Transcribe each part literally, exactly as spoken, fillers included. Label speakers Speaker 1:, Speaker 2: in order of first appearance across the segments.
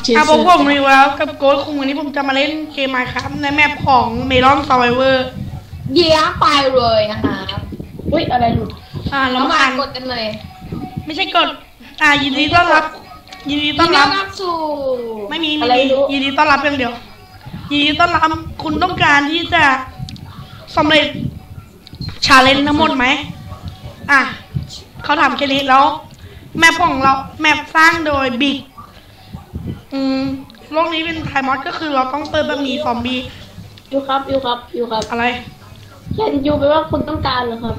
Speaker 1: เชส
Speaker 2: อ่ะผมผมรีแล้วกับโกดคุงวันนี้ผมจะมาเล่นเกมไมค์ครับในแมปของเมลอนซาวเวอร์
Speaker 3: เยี่ยมไปเลยนะครับอุ้ยอะไรหลุด
Speaker 2: อ่าเรา
Speaker 3: เรา
Speaker 2: มา
Speaker 3: มา
Speaker 2: อ่าน
Speaker 3: กดกันเลย
Speaker 2: ไม่ใช่กดอ่ายินดีต้อนรับยินดีต้อนรับ
Speaker 3: สู่
Speaker 2: ไม่มีไม่มียินดีต้อนรับเพียงเดียวยินดีต้อนรับคุณต้องการที่จะสำเร็จชาเลนจ์ทั้งหมดไหมอ่ะเขาถามแค่นี้แล้วแมปของเราแมปสร้างโดยบิ๊กอืมโลกนี้เป็นไทมอสก็คือเราต้องเปิดแบบมีซอมบี้
Speaker 4: อยู่ครับอยู่ครับอยู่ครับ
Speaker 2: อะไร
Speaker 4: เขียนอยู่แปลว่าคุณต้องการเหรอครับ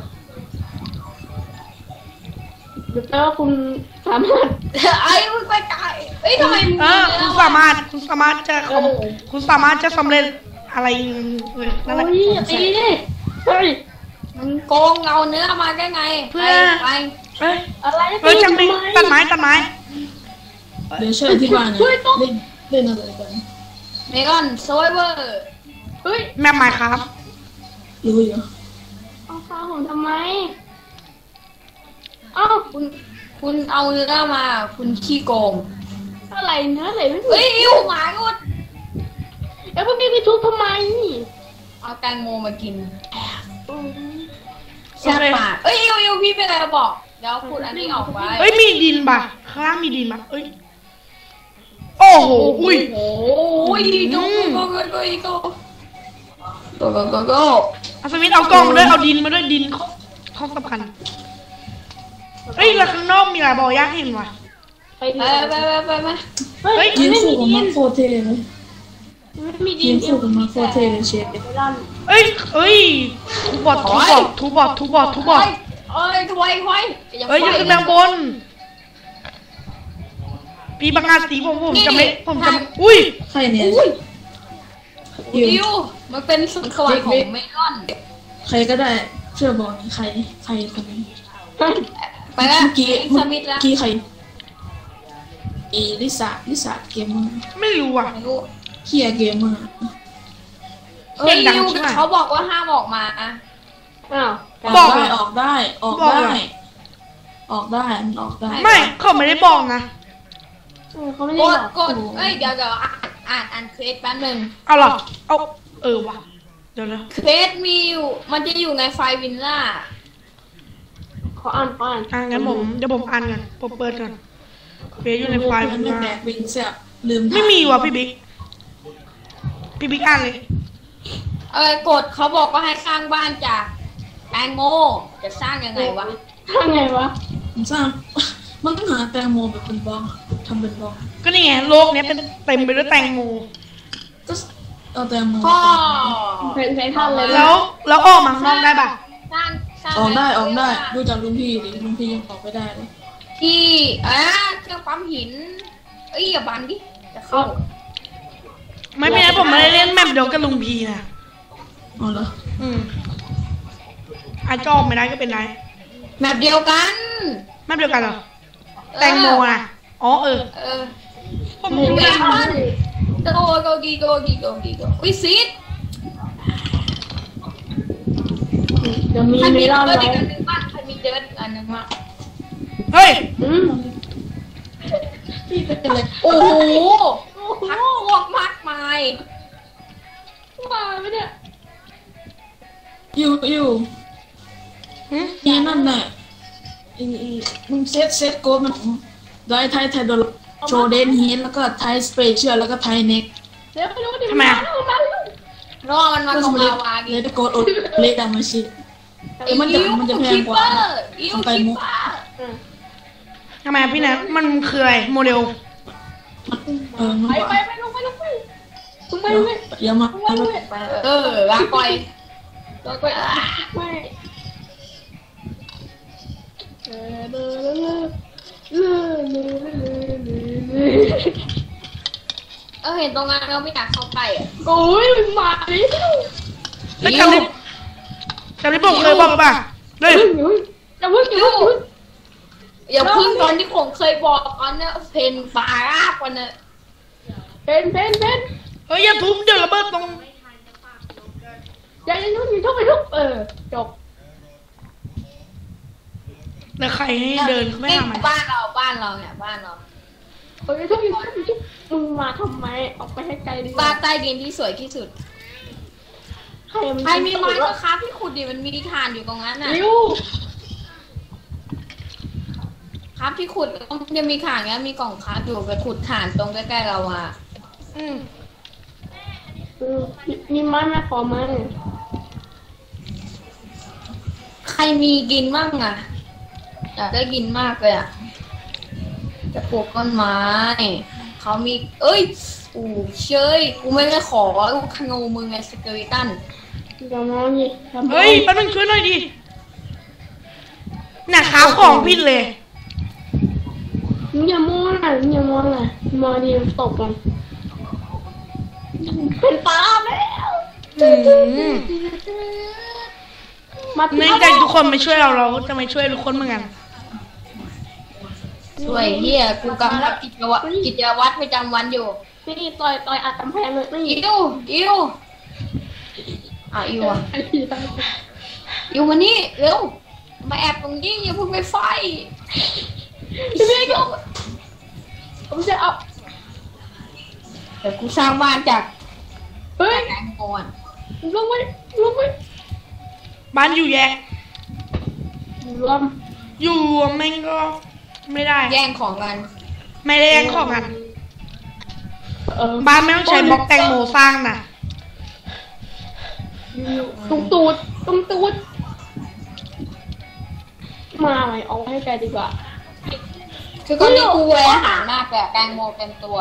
Speaker 4: หรือแปลว่าคุณสามารถ
Speaker 3: ไอ้มึงไปไกลเอ้ยทำไมมึง
Speaker 2: เออคุณสามารถคุณสามารถจะคุณสามารถจะสำเร็จอะไรเลยนั่นแหละ
Speaker 4: โอ้ยตีดิเฮ้ย
Speaker 3: มึงโกงเอาเนื้อมาได้ไง
Speaker 2: เพื่อ
Speaker 3: ไป
Speaker 2: เอ้ย
Speaker 4: อะไร
Speaker 2: เอ้ยจังดิตัดไม้ตัดไม้
Speaker 1: เดี๋ยวช่วยที่บ้านนะเล่นเล่นอะไรกัน
Speaker 3: เมลอนโซเวอร์
Speaker 4: เฮ้ย
Speaker 2: แมปใหม่ครับ
Speaker 1: รู้อยู่
Speaker 4: เอาข้าวผมทำไมเอ้า
Speaker 3: คุณคุณเอาเนื้อมาคุณขี้โกง
Speaker 4: อะไรเนื้ออะไรไม่รู้
Speaker 3: เฮ้ยอิวหมากุด
Speaker 4: แล้วพวกนี้ไปทุบทำไม
Speaker 3: เอาแตงโมมากิน
Speaker 4: อืม
Speaker 3: แซ่บปากเอ้ยอิวอิวพี่เป็นอะไรบอกเดี๋ยวพูดอันนี้ออกไป
Speaker 2: เอ้ยมีดินป่ะข้างล่างมีดินป่ะเอ้ยโอ้โหอุ้ย
Speaker 3: โอ้ยโกโกโกโกโกโกโกโกโก
Speaker 2: อาสมิธเอากล้องมาด้วยเอาดินมาด้วยดินเขาเขาสำคัญเอ้ยแล้วข้างนอกมีอะไรบอกยากเห็นว่ะ
Speaker 4: ไป
Speaker 3: ไป
Speaker 4: ดิ
Speaker 3: ไปไปไปไป
Speaker 4: เฮ้ย
Speaker 1: ยิง
Speaker 4: ไม่
Speaker 1: สู้
Speaker 4: มี
Speaker 1: กับ
Speaker 4: ดิ
Speaker 1: มาน โคเทเลย
Speaker 4: ไม่มีดิ
Speaker 1: ยิ
Speaker 4: น
Speaker 1: งสู้กับมาโคเทเลยเชฟ
Speaker 4: ไม่รัน
Speaker 2: เอ้ยเอ้ยทุบบอดทุบบอดทุบบอดทุบบอดทุบบอด
Speaker 3: เอ้ยถอยถอย
Speaker 2: เอ้ยอยังขึ้นแบงบนพี่บังอาจสีผมผมจะไม่ผมจะอุ้ย
Speaker 1: ใครเนี่ย
Speaker 3: อิวมันเป็นสุนทรวรรณของเมลอน
Speaker 1: ใครก็ได้ช่วยบอกหน่อยใครใครคนนี้
Speaker 3: ไปแล้ว
Speaker 1: เมื่อกี้
Speaker 3: ส
Speaker 1: เมื่
Speaker 3: มิธแล้ว
Speaker 1: อกี้ใครอีลิซ่าลิซ่าเกมเมอร์
Speaker 2: ไม่รู้อ่ะ
Speaker 3: ไม่รู้
Speaker 1: เฮียเกมเมอร์
Speaker 3: เอ้ยอิวเขาบอกว่าห้ามออกมา
Speaker 4: อ้าว
Speaker 1: ออกได้ออกได้ออกได้ออกได้มันออกได้
Speaker 2: ไม่เขาไม่ได้บอกนะ
Speaker 4: เขาไม่
Speaker 3: ก
Speaker 4: ได้บ
Speaker 3: ด
Speaker 4: อก
Speaker 3: กดเอ้ยเดี๋ยวเดี๋ยวอ่านอ่านอ่านเควสแป๊บนึง
Speaker 2: เอาหรอเอาเออว่ะเดี๋ยวนะ
Speaker 3: เควสมีอยู่มันจะอยู่ในไฟล์วินล่า
Speaker 4: ขออ่านอ่าน
Speaker 2: อ่ะงั้นผมเดี๋ยวผมอ่านกันผมเปิดก่อนเฟซอยู่ในไฟล์
Speaker 1: มั
Speaker 2: มัน น
Speaker 1: ไม่
Speaker 2: มา
Speaker 1: แบกวิงเสียลืม
Speaker 2: ไม่มีว่ะพี่บิ๊กพี่บิ๊กอ่านเลย
Speaker 3: เอ้ยกดเขาบอกว่าให้สร้างบ้านจากแตงโมจะสร้างยังไงวะ
Speaker 4: ทำไงวะ
Speaker 1: ผมสร้างมันต้องหาแตงโมแบบเป็นบล็อกทำเป็นบล็อก
Speaker 2: ก็นี่ไงโลกเนี้ยเป็นเต็มไปด้วยแตงโม
Speaker 1: ก็เอาแตงโม
Speaker 3: พ่อ
Speaker 4: เป็นไททันเลย
Speaker 2: แล้วแล้วออกมาข้างนอกได้ปะ
Speaker 3: สร้างสร้าง
Speaker 1: ออกได้ออกได้ดูจากลุงพี่ดิลุงพี่ยังออกไม่ได้เลย
Speaker 3: ที่อ่าเครื่องปั๊มหินเอ้ยอย่าบันดิจะเข้า
Speaker 2: ไม่เป็นไรผมไม่ได้เล่นแมปเดียวกับลุงพีนะ
Speaker 1: อ๋อเหรอ
Speaker 2: อืมอาจจะออกไม่ได้ก็เป็นไร
Speaker 3: แบบเดียวกัน
Speaker 2: แมปเดียวกันเหรอแตงโมนะอ๋อเออ
Speaker 3: เออ
Speaker 2: ผม
Speaker 3: เม
Speaker 2: รู้
Speaker 3: ล
Speaker 2: นะ
Speaker 3: อนโกโกกีโกกีโกกีโกอุ้ยซีด
Speaker 4: เดี๋ยวมี
Speaker 3: ใคร
Speaker 4: เม
Speaker 3: มี
Speaker 4: ลอน
Speaker 3: เดิร์ด
Speaker 4: ไว้
Speaker 3: อีกอันหนึ่งบ้างใครมีเดิร์ดอีกอันหนึ่งบ้าง
Speaker 2: เฮ้ย
Speaker 4: อืม
Speaker 1: พี่เป็นอะไร
Speaker 3: โอ้โหพักพวกมากมาย
Speaker 4: มาไม่เนี่ย
Speaker 1: อยู่อยู่
Speaker 2: หึ
Speaker 1: นี่นั่นน่ะอีอีมึงเซตเซตโกมันได้ไทยไทยโดนโชเดนเฮนแล้วก็ไทยสเปเชียลแล้วก็ไทยเน็ก
Speaker 4: เดี๋ยวไปดูดิ
Speaker 2: ทำไมอะ
Speaker 4: มาแล้ว
Speaker 3: รอมันมา
Speaker 1: ก็
Speaker 3: ก
Speaker 1: ส
Speaker 3: อง
Speaker 1: มเล
Speaker 3: ลาวาดิ
Speaker 1: เลตโกดอดเลดามาชิ
Speaker 3: อิว
Speaker 1: มันจะมันจะแพงกว่า
Speaker 3: อิว
Speaker 1: ทำไป
Speaker 3: คิป
Speaker 1: มุก
Speaker 3: เปอร์
Speaker 4: อืม
Speaker 2: ทำไมพี่นะมันคืออะไรโมเดล
Speaker 1: เออมัน
Speaker 4: ไป
Speaker 1: กว่า
Speaker 4: ไปไปลงไปลงไปลงไปลงไป
Speaker 1: เดี๋ยวมา
Speaker 4: ลงไปลงไป
Speaker 3: เออลาก่อย
Speaker 4: ลงไปไม่เออเออเออเออเออ
Speaker 3: เออเห็นตรงนั้นเราไม่อยากเข้าไปอ่ะ
Speaker 4: โอ้ยมันมาเลย
Speaker 2: แล้วจำได้จำได้ผมเคยบอกป่ะเฮ้ย
Speaker 4: อย่าเพิ่งอย่าเพิ่งอย่าเพิ่ง
Speaker 3: อย่าพึ่งตอนที่ผมเคยบอกอันเนี้ยเพนปลาราบกันเนอะ
Speaker 4: เพนเพนเพน
Speaker 2: เฮ้ยอย่าทุบเดี๋ยวระเบิดตรง
Speaker 4: อย่าอย่าทุบอย่าทุบไปทุบเออจบ
Speaker 2: แล้วใครให้เดินไม่
Speaker 3: นี่
Speaker 2: ทำไม
Speaker 3: บ้านเราบ้านเราเนี่ยบ้านเรา
Speaker 4: เอออย่าทุบอย่าทุบอย่าทุบมึงมามาทำไมออกไปให้ไกลดีก
Speaker 3: บ้า
Speaker 4: ว่าน
Speaker 3: ใต้ดินที่สวยที่สุด
Speaker 4: ใครมัน
Speaker 3: ใครมีไม้ก็ครับพี่ขุดดิมันมีถ่านอยู่ตรงนั้นน่ะ
Speaker 4: ริ้ว
Speaker 3: ครับที่ขุดต้องจะมีถ่านเนี้ยมีกล่องครับอยู่ไปขุดถ่านตรงใกล้ๆเราอ่ะ
Speaker 2: อืม
Speaker 4: เออมีมีไม้ไหมขอไม้
Speaker 3: ใครมีกินบ้างอ่ะอยากได้กินมากเลยอ่ะจะปลูกต้นไม้เขามีเอ้ยอู้เชยกูไม่ได้ขอลูกธนูมึงไงสเกลิตัน
Speaker 4: อย่ามองดิอย่ามอง
Speaker 2: เฮ้ยแป๊บนึงช่วยหน่อยดิน่ะขาของผิดเลย
Speaker 4: มึงอย่ามองอ่ะมึงอย่ามองอ่ะมองดิตกกันเป็นปลาแล้ว
Speaker 2: อืม
Speaker 4: มา
Speaker 2: ในใจทุกคนไม่ช่วยเราเราจะไม่ช่วยทุกคนเหมือนกัน
Speaker 3: สวยเฮียกูกำลังกิจวัตรกิจวัตรประจำวันอยู่
Speaker 4: นี่ต่อยต่อยอัดกำแพงเลยนี่
Speaker 3: อิวอิวอ่ะอิวอ่ะ
Speaker 4: ไอ้ที่ตั้ง
Speaker 3: อิวมานี่เร็วมาแอบตรงนี้อย่าเพิ่งไปไฟ
Speaker 4: พี่เมย์ยกผมจะเอา
Speaker 3: เดี๋ยวกูสร้างบ้านจาก
Speaker 4: เฮ้ย
Speaker 3: แตงก่อน
Speaker 4: ลงไปลงไป
Speaker 2: บ้านอยู่แยก
Speaker 4: รวม
Speaker 2: อยู่แม่งก็ไม่ได้
Speaker 3: แย่งของกัน
Speaker 2: ไม่ได้แย่งของกัน
Speaker 4: เออ
Speaker 2: บ้านไม่ต้องใช้บล็อกแตงโมสร้างนะ
Speaker 4: ตุ้งตูดตุ้งตูดมาไหมเอาให้ไกลดีกว่า
Speaker 3: คือตอนนี้กูแวอาหารมากแต่แตงโมเต็มตัว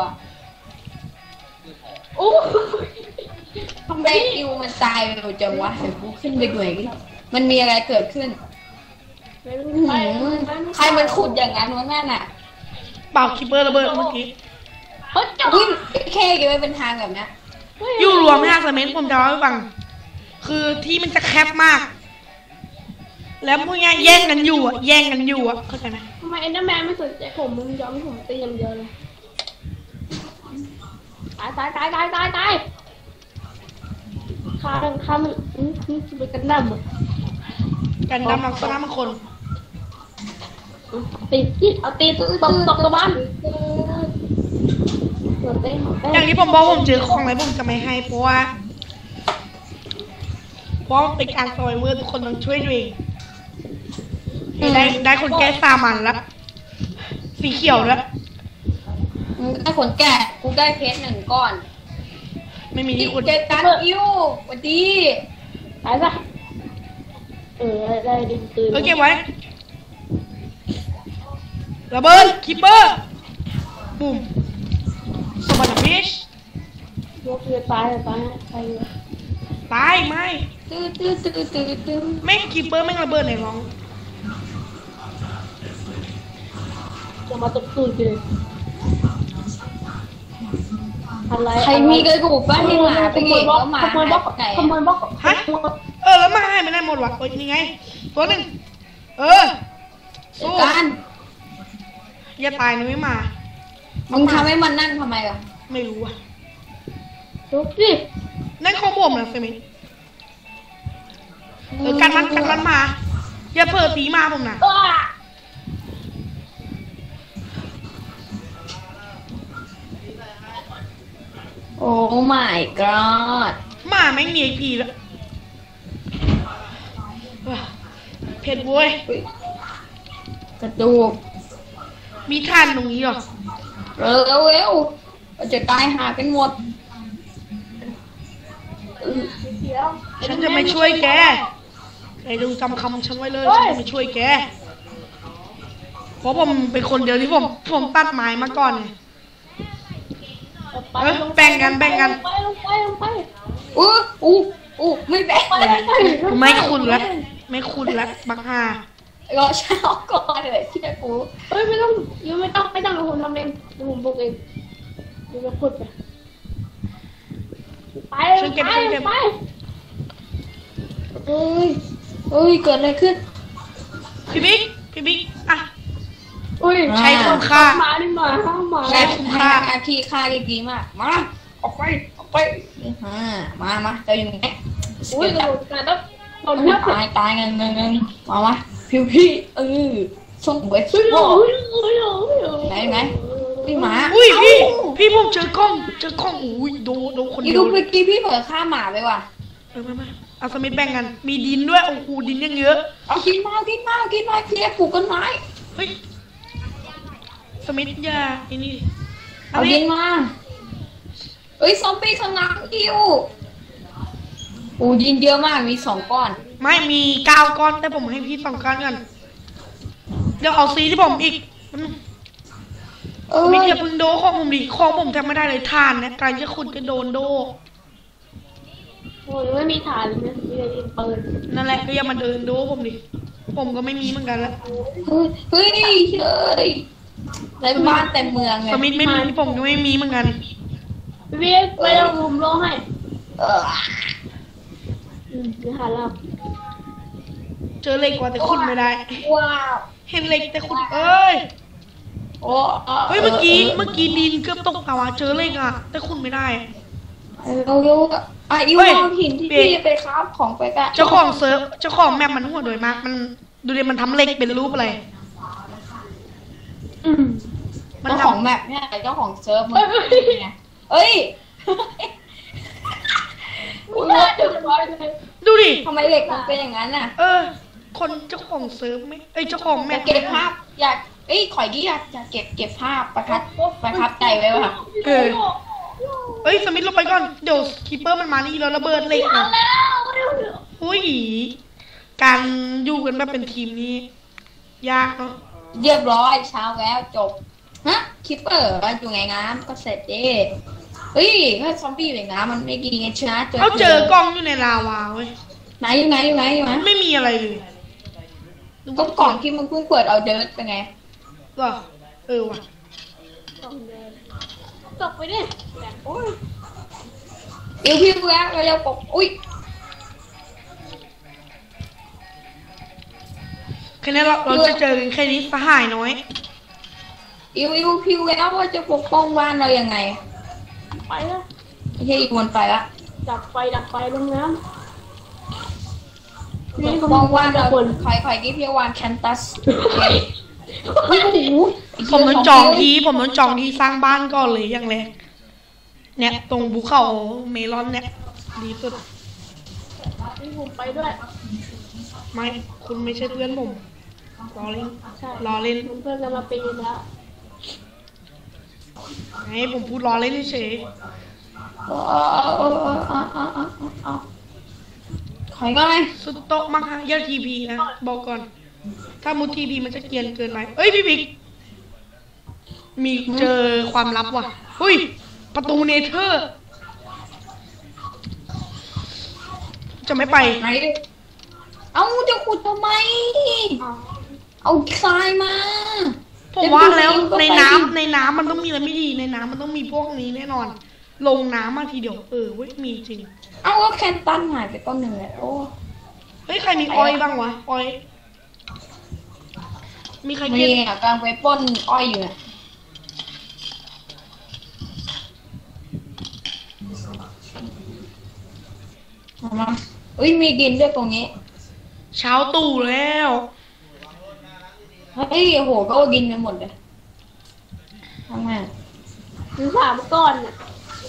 Speaker 4: โอ้
Speaker 3: ทำไมอิวมันตายเร็วจังวะเดี๋ยวกูขึ้นไปดูหน่อยดิมันมีอะไรเกิดขึ้น
Speaker 4: ไป
Speaker 3: หืมใครมันขุดอย่างนั้นวะนั่นน่ะ
Speaker 2: เป่าคิปเปอร์ระเบิดเมื่อกี้
Speaker 4: เฮ้ยจับ
Speaker 3: อุ้ยเคเก็บไว้เป็นทางแบบนี้
Speaker 2: อยู่รวมห้าสเมนผมจะเล่าให้ฟัง คือที่มันจะแคบมาก แล้วพวกเนี้ยแย่งกันอยู่อ่ะแย่งกันอยู่อ่ะเข้าใจไหม
Speaker 4: ทำไมเอ็นเดอร์แมนไม่สนใจผมมึงยอมให้ผมตีอย่างเดียวเลยตายตายตายตายตายตายข้าข้ามันอืมนี่จะไปกันดั้มอ่ะ
Speaker 2: กันดำลักษณะมันคน
Speaker 4: ตีที่เอาตีตบตบตัวบ้านหัวเต้หัวเต้
Speaker 2: อย่างที่ผมบอกผมเจอของอะไรผมจะไม่ให้เพราะว่าเพราะเป็นการซอยเวอร์ทุกคนต้องช่วยตัวเองได้ได้คนแก้สามันละสีเขียวแล้ว
Speaker 3: มึงได้ขนแกะกูได้เพชรหนึ่งก้อน
Speaker 2: ไม่มี
Speaker 3: ที่
Speaker 2: ที่
Speaker 3: กู
Speaker 2: อุด
Speaker 3: เจอกันอิวสวัสดี
Speaker 4: ตายซะเออได้ดินตื่น
Speaker 2: เออเก็บไว้ระเบิดคิปเปอร์บุ้มสวัสดีพิช
Speaker 4: ยกเรือตายตายตาย
Speaker 2: ตายไหม
Speaker 3: ตื้อตื้อตื้อตื้อตื้อ
Speaker 2: แม่งคิปเปอร์แม่งระเบิดไหนร้อง
Speaker 4: จะมาตบตื่นเลยอะไร
Speaker 3: ใครมีกระดูกบ้านที่หมาไปเก็บแล้วหมา
Speaker 4: ขโมยบล็อก
Speaker 3: ไหน
Speaker 4: ขโมยบล็อก
Speaker 2: ฮะเออแล้วมาให้ไม่ได้หมดวะเออนี่ไงตัวหนึ่งเออ
Speaker 3: จั
Speaker 2: สู้
Speaker 3: ดการ
Speaker 2: อย่าตายนะไม่มา
Speaker 3: มึงทำให้มันนั่นทำไมล่ะ
Speaker 2: ไม่รู้อ่ะ
Speaker 4: ทุกสิ
Speaker 2: นั่นข้อบ่มนะเฟมินเออกันมันกันมันมาอย่าเปิดตีมาผมนะ
Speaker 4: อ้า
Speaker 3: โอ้ my god
Speaker 2: มาแม่งมีไอพีแล้วว้าเผ็ดบวย
Speaker 3: กระดูก
Speaker 2: มีท่านตรงนี้เหรอ
Speaker 3: เร็วเร็วเร็วเราจะตายหากันหมด
Speaker 4: เดี๋ยว
Speaker 2: ฉันจะไม่ช่วยแกไอ้ดูจำคำฉันไว้เลยฉันจะไม่ช่วยแกเพราะผมเป็นคนเดียวที่ผมผมตัดไม้มาก่อนไง
Speaker 4: ไป
Speaker 2: เออแบ่งกันแบ่งกัน
Speaker 4: ลงไปลงไปลงไป
Speaker 3: อู้อู้อู้ไม่แบ่ง
Speaker 4: ไปไป
Speaker 2: ไม่คุณละไม่คุณละบักฮาร
Speaker 3: อฉันออกก่อนเลยเชื่อกู
Speaker 4: เฮ้ยไม่ต้องยังไม่ต้องไม่ต้องเดี๋ยวผมทำเองเดี๋ยวผมบุกเองเดี๋ยวจะขุดไปไปไปไป
Speaker 3: เอ้ยเอ้ยเกิดอะไรขึ้น
Speaker 2: พี่บิ๊กพี่บิ๊กอ่ะ
Speaker 4: อุ้ย
Speaker 2: ใช้คุ้มค่า
Speaker 4: หมาดิหมาห้ามหมา
Speaker 2: ใช่
Speaker 3: ใช่ค่าอาคีค่าดีๆมากมาออกไปออกไปอ่ามามาเราอยู่ไหน
Speaker 4: อุ้ยกระโดดกันแล้วโดน
Speaker 3: ต
Speaker 4: เลือด
Speaker 3: ายตายเงินเงินเงินมามาพิวพี่เออส่งไป
Speaker 4: เฮ้ย
Speaker 3: โอ้
Speaker 4: เฮ้ยเฮ้ยเฮ้ย
Speaker 3: ไหนไหนอุ้ยหมา
Speaker 2: อุ้ยพี่พี่ผมเจอกล้องเจอกล้องอุ้ยโดโดคน
Speaker 3: อี
Speaker 2: เดียว
Speaker 3: ดูเมื่อกี้พี่เผลอฆ่าหมาไปว่ะ
Speaker 2: เออมามาเอาสมิธแบ่งกันมีดินด้วยโอ้โหดินยังเยอะ
Speaker 3: เอากินมากินมากินมาพี่ปลูกต้นไม้
Speaker 2: เฮ้ยสมิธยาไอ้นี่
Speaker 3: เอาดินมาเอ้ยซอมบี้ข้างหลังอิวโอ้ดินเยอะมากมีสองก้อน
Speaker 2: ไม่มีเก้าก้อนแต่ผมให้พี่สองก้อนกันเดี๋ยวเอาซีที่ผมอีก
Speaker 3: เออ
Speaker 2: สมิธอย่าเพึ่งโดของผมดิของผมแทบไม่ได้เลยทานนะการจะขุดจะโดนโด
Speaker 4: โอ้ยไม่มีฐานเลยมีแต่ดินปืน
Speaker 2: นั่นแหละก็อย่ามาเดินโดผมดิผมก็ไม่มีเหมือนกันละ
Speaker 3: เฮ้ยเฮ้ยเฮ้ยในบ้านแต่เมืองไง
Speaker 2: สมิธไม่มีผมก็ไม่มีเหมือนกัน
Speaker 4: พี่พี่ไปเอามุมโลให้
Speaker 3: เออ
Speaker 4: อืมนี่หาแล้ว
Speaker 2: เจอเหล็กกว่าแต่ขุดไม่ได้
Speaker 3: ว้าว
Speaker 2: เห็นเหล็กแต่ขุดเอ้ย
Speaker 3: โอ้
Speaker 2: เฮ้ยเมื่อกี้เมื่อกี้ดินเกือบตกเอาอะเจอเหล็กอะแต่ขุดไม่ได้
Speaker 3: เรารู้อ่ะอิว
Speaker 2: เฮ้ย
Speaker 3: เอาหินที่พี่ไปคราฟของไปกะ
Speaker 2: เจ้าของเซิร์ฟเจ้าของแมปมันหัวโดยมากมันดูดิมันทำเหล็กเป็นรูปอะไร
Speaker 4: อืม
Speaker 2: มัน
Speaker 3: เจ้า
Speaker 2: ทำ
Speaker 3: ของแมปเนี่ยเจ้าของเซิร์ฟมันเอ้ย
Speaker 4: ไม่ได้เดี๋ยวร้อยเลย
Speaker 2: ดูดิ
Speaker 3: ทำไมเหล็กมันเป็นอย่างนั้นน่ะ
Speaker 2: เออ คนเจ้าของเซิร์ฟไม่เอ้ยเจ้าของแม
Speaker 3: อยา
Speaker 2: ป
Speaker 3: กเก็บภาพอยากเอ้ยข่อยดิอยากอยากเก็บเก็บภาพประทับประทับใจไว้ว่ะ
Speaker 2: เออเอ้ยสมิธลงไปก่อนเดี๋ยวคีเปอร์มันมานี่แล้วระเบิดเหล็ก
Speaker 4: เอา
Speaker 2: นะ
Speaker 4: แล้วเร็วเร็ว
Speaker 2: อุ้ยการอยู่กันแบบเป็นทีมนี้ยากเนาะ
Speaker 3: เรียบร้อยเช้าแล้วจบฮะคิปเปอร์อยู่ไงงามก็เสร็จดิเฮ้ยถ้าซอมบี้อยู่ในน้ำมันไม่ดีไงชนะเจอ
Speaker 2: เขาเจอกล้องอยู่ในลาวาเว้ย
Speaker 3: ไหนอยู่ไหนอยู่ไหนอยู่ไหน
Speaker 2: ไม่มีอะไรเลย
Speaker 3: ก็กล่องที่มึงเพิ่งเปิดเอาเดิร์ดเป็นไง
Speaker 2: เหรอเออว่ะ
Speaker 4: ต้องเดินตกไปดิแบบโอ้ย
Speaker 3: อิวพี่แวะเร็วๆปกอุ้ย
Speaker 2: แค่นี้เราเราจะเจอกันแค่นี้สหายน้อย
Speaker 3: อิวอิวพี่แวะว่าจะปกป้องบ้านเรายังไง
Speaker 4: ไปแล้ว
Speaker 3: ไม่ใช่อีกคนไปละ
Speaker 4: ดับไฟดับไฟลงน้ำ
Speaker 3: ปกป้องบ้านเราใครใครที่พี่วานแคนตัสโอ้โห
Speaker 2: ผมต้องจองที่ผมต้องจองที่สร้างบ้านก่อนเลยอย่างแรกเนี่ยตรงภูเขาเมลอนเนี่ยดีสุด
Speaker 4: นี่ผมไปด้วย
Speaker 2: ไม่คุณไม่ใช่เพื่อนผมรอเล่น
Speaker 4: ใช่
Speaker 2: รอเล่น
Speaker 4: เพื่อนกันมาปีนแล้ว
Speaker 2: ไงผมพูดรอเล่นเฉย
Speaker 3: เออเออเออเออเออเออเออใครก็ไง
Speaker 2: สุดโต๊ะมากฮะอย่าทีพีนะบอกก่อน ถ้ามุดทีพีมันจะเกรียนเกินไปเอ้ยพี่บิ๊กมีเจอความลับว่ะเฮ้ยประตูเนเธอร์ จะไม่ไป
Speaker 3: ไหนเอาจะขุดทำไม เอาทรายมา
Speaker 2: ผมว่าแล้วในน้ำในน้ำมันต้องมีอะไรไม่ดีในน้ำมันต้องมีพวกนี้แน่นอน ลงน้ำมาทีเดียวเออเว้ยมีจริง
Speaker 3: เอาก็แคนตันหายไปต้นหนึ่งเลยโอ้
Speaker 2: เฮ้ยใครมีอ้อยบ้างวะอ้อย มีใคร
Speaker 3: มี
Speaker 2: เก็บ
Speaker 3: อ่ะกำลังไปปล้นอ้อยอยู่เนี่ยเอามาเอ้ยมีดินด้วยตรงนี้
Speaker 2: เช้าตู่แล้ว
Speaker 3: เฮ้ยโอ้โหก็เอาดินไปหมดเลยทำไง
Speaker 4: ถึงสามก้อนน่ะ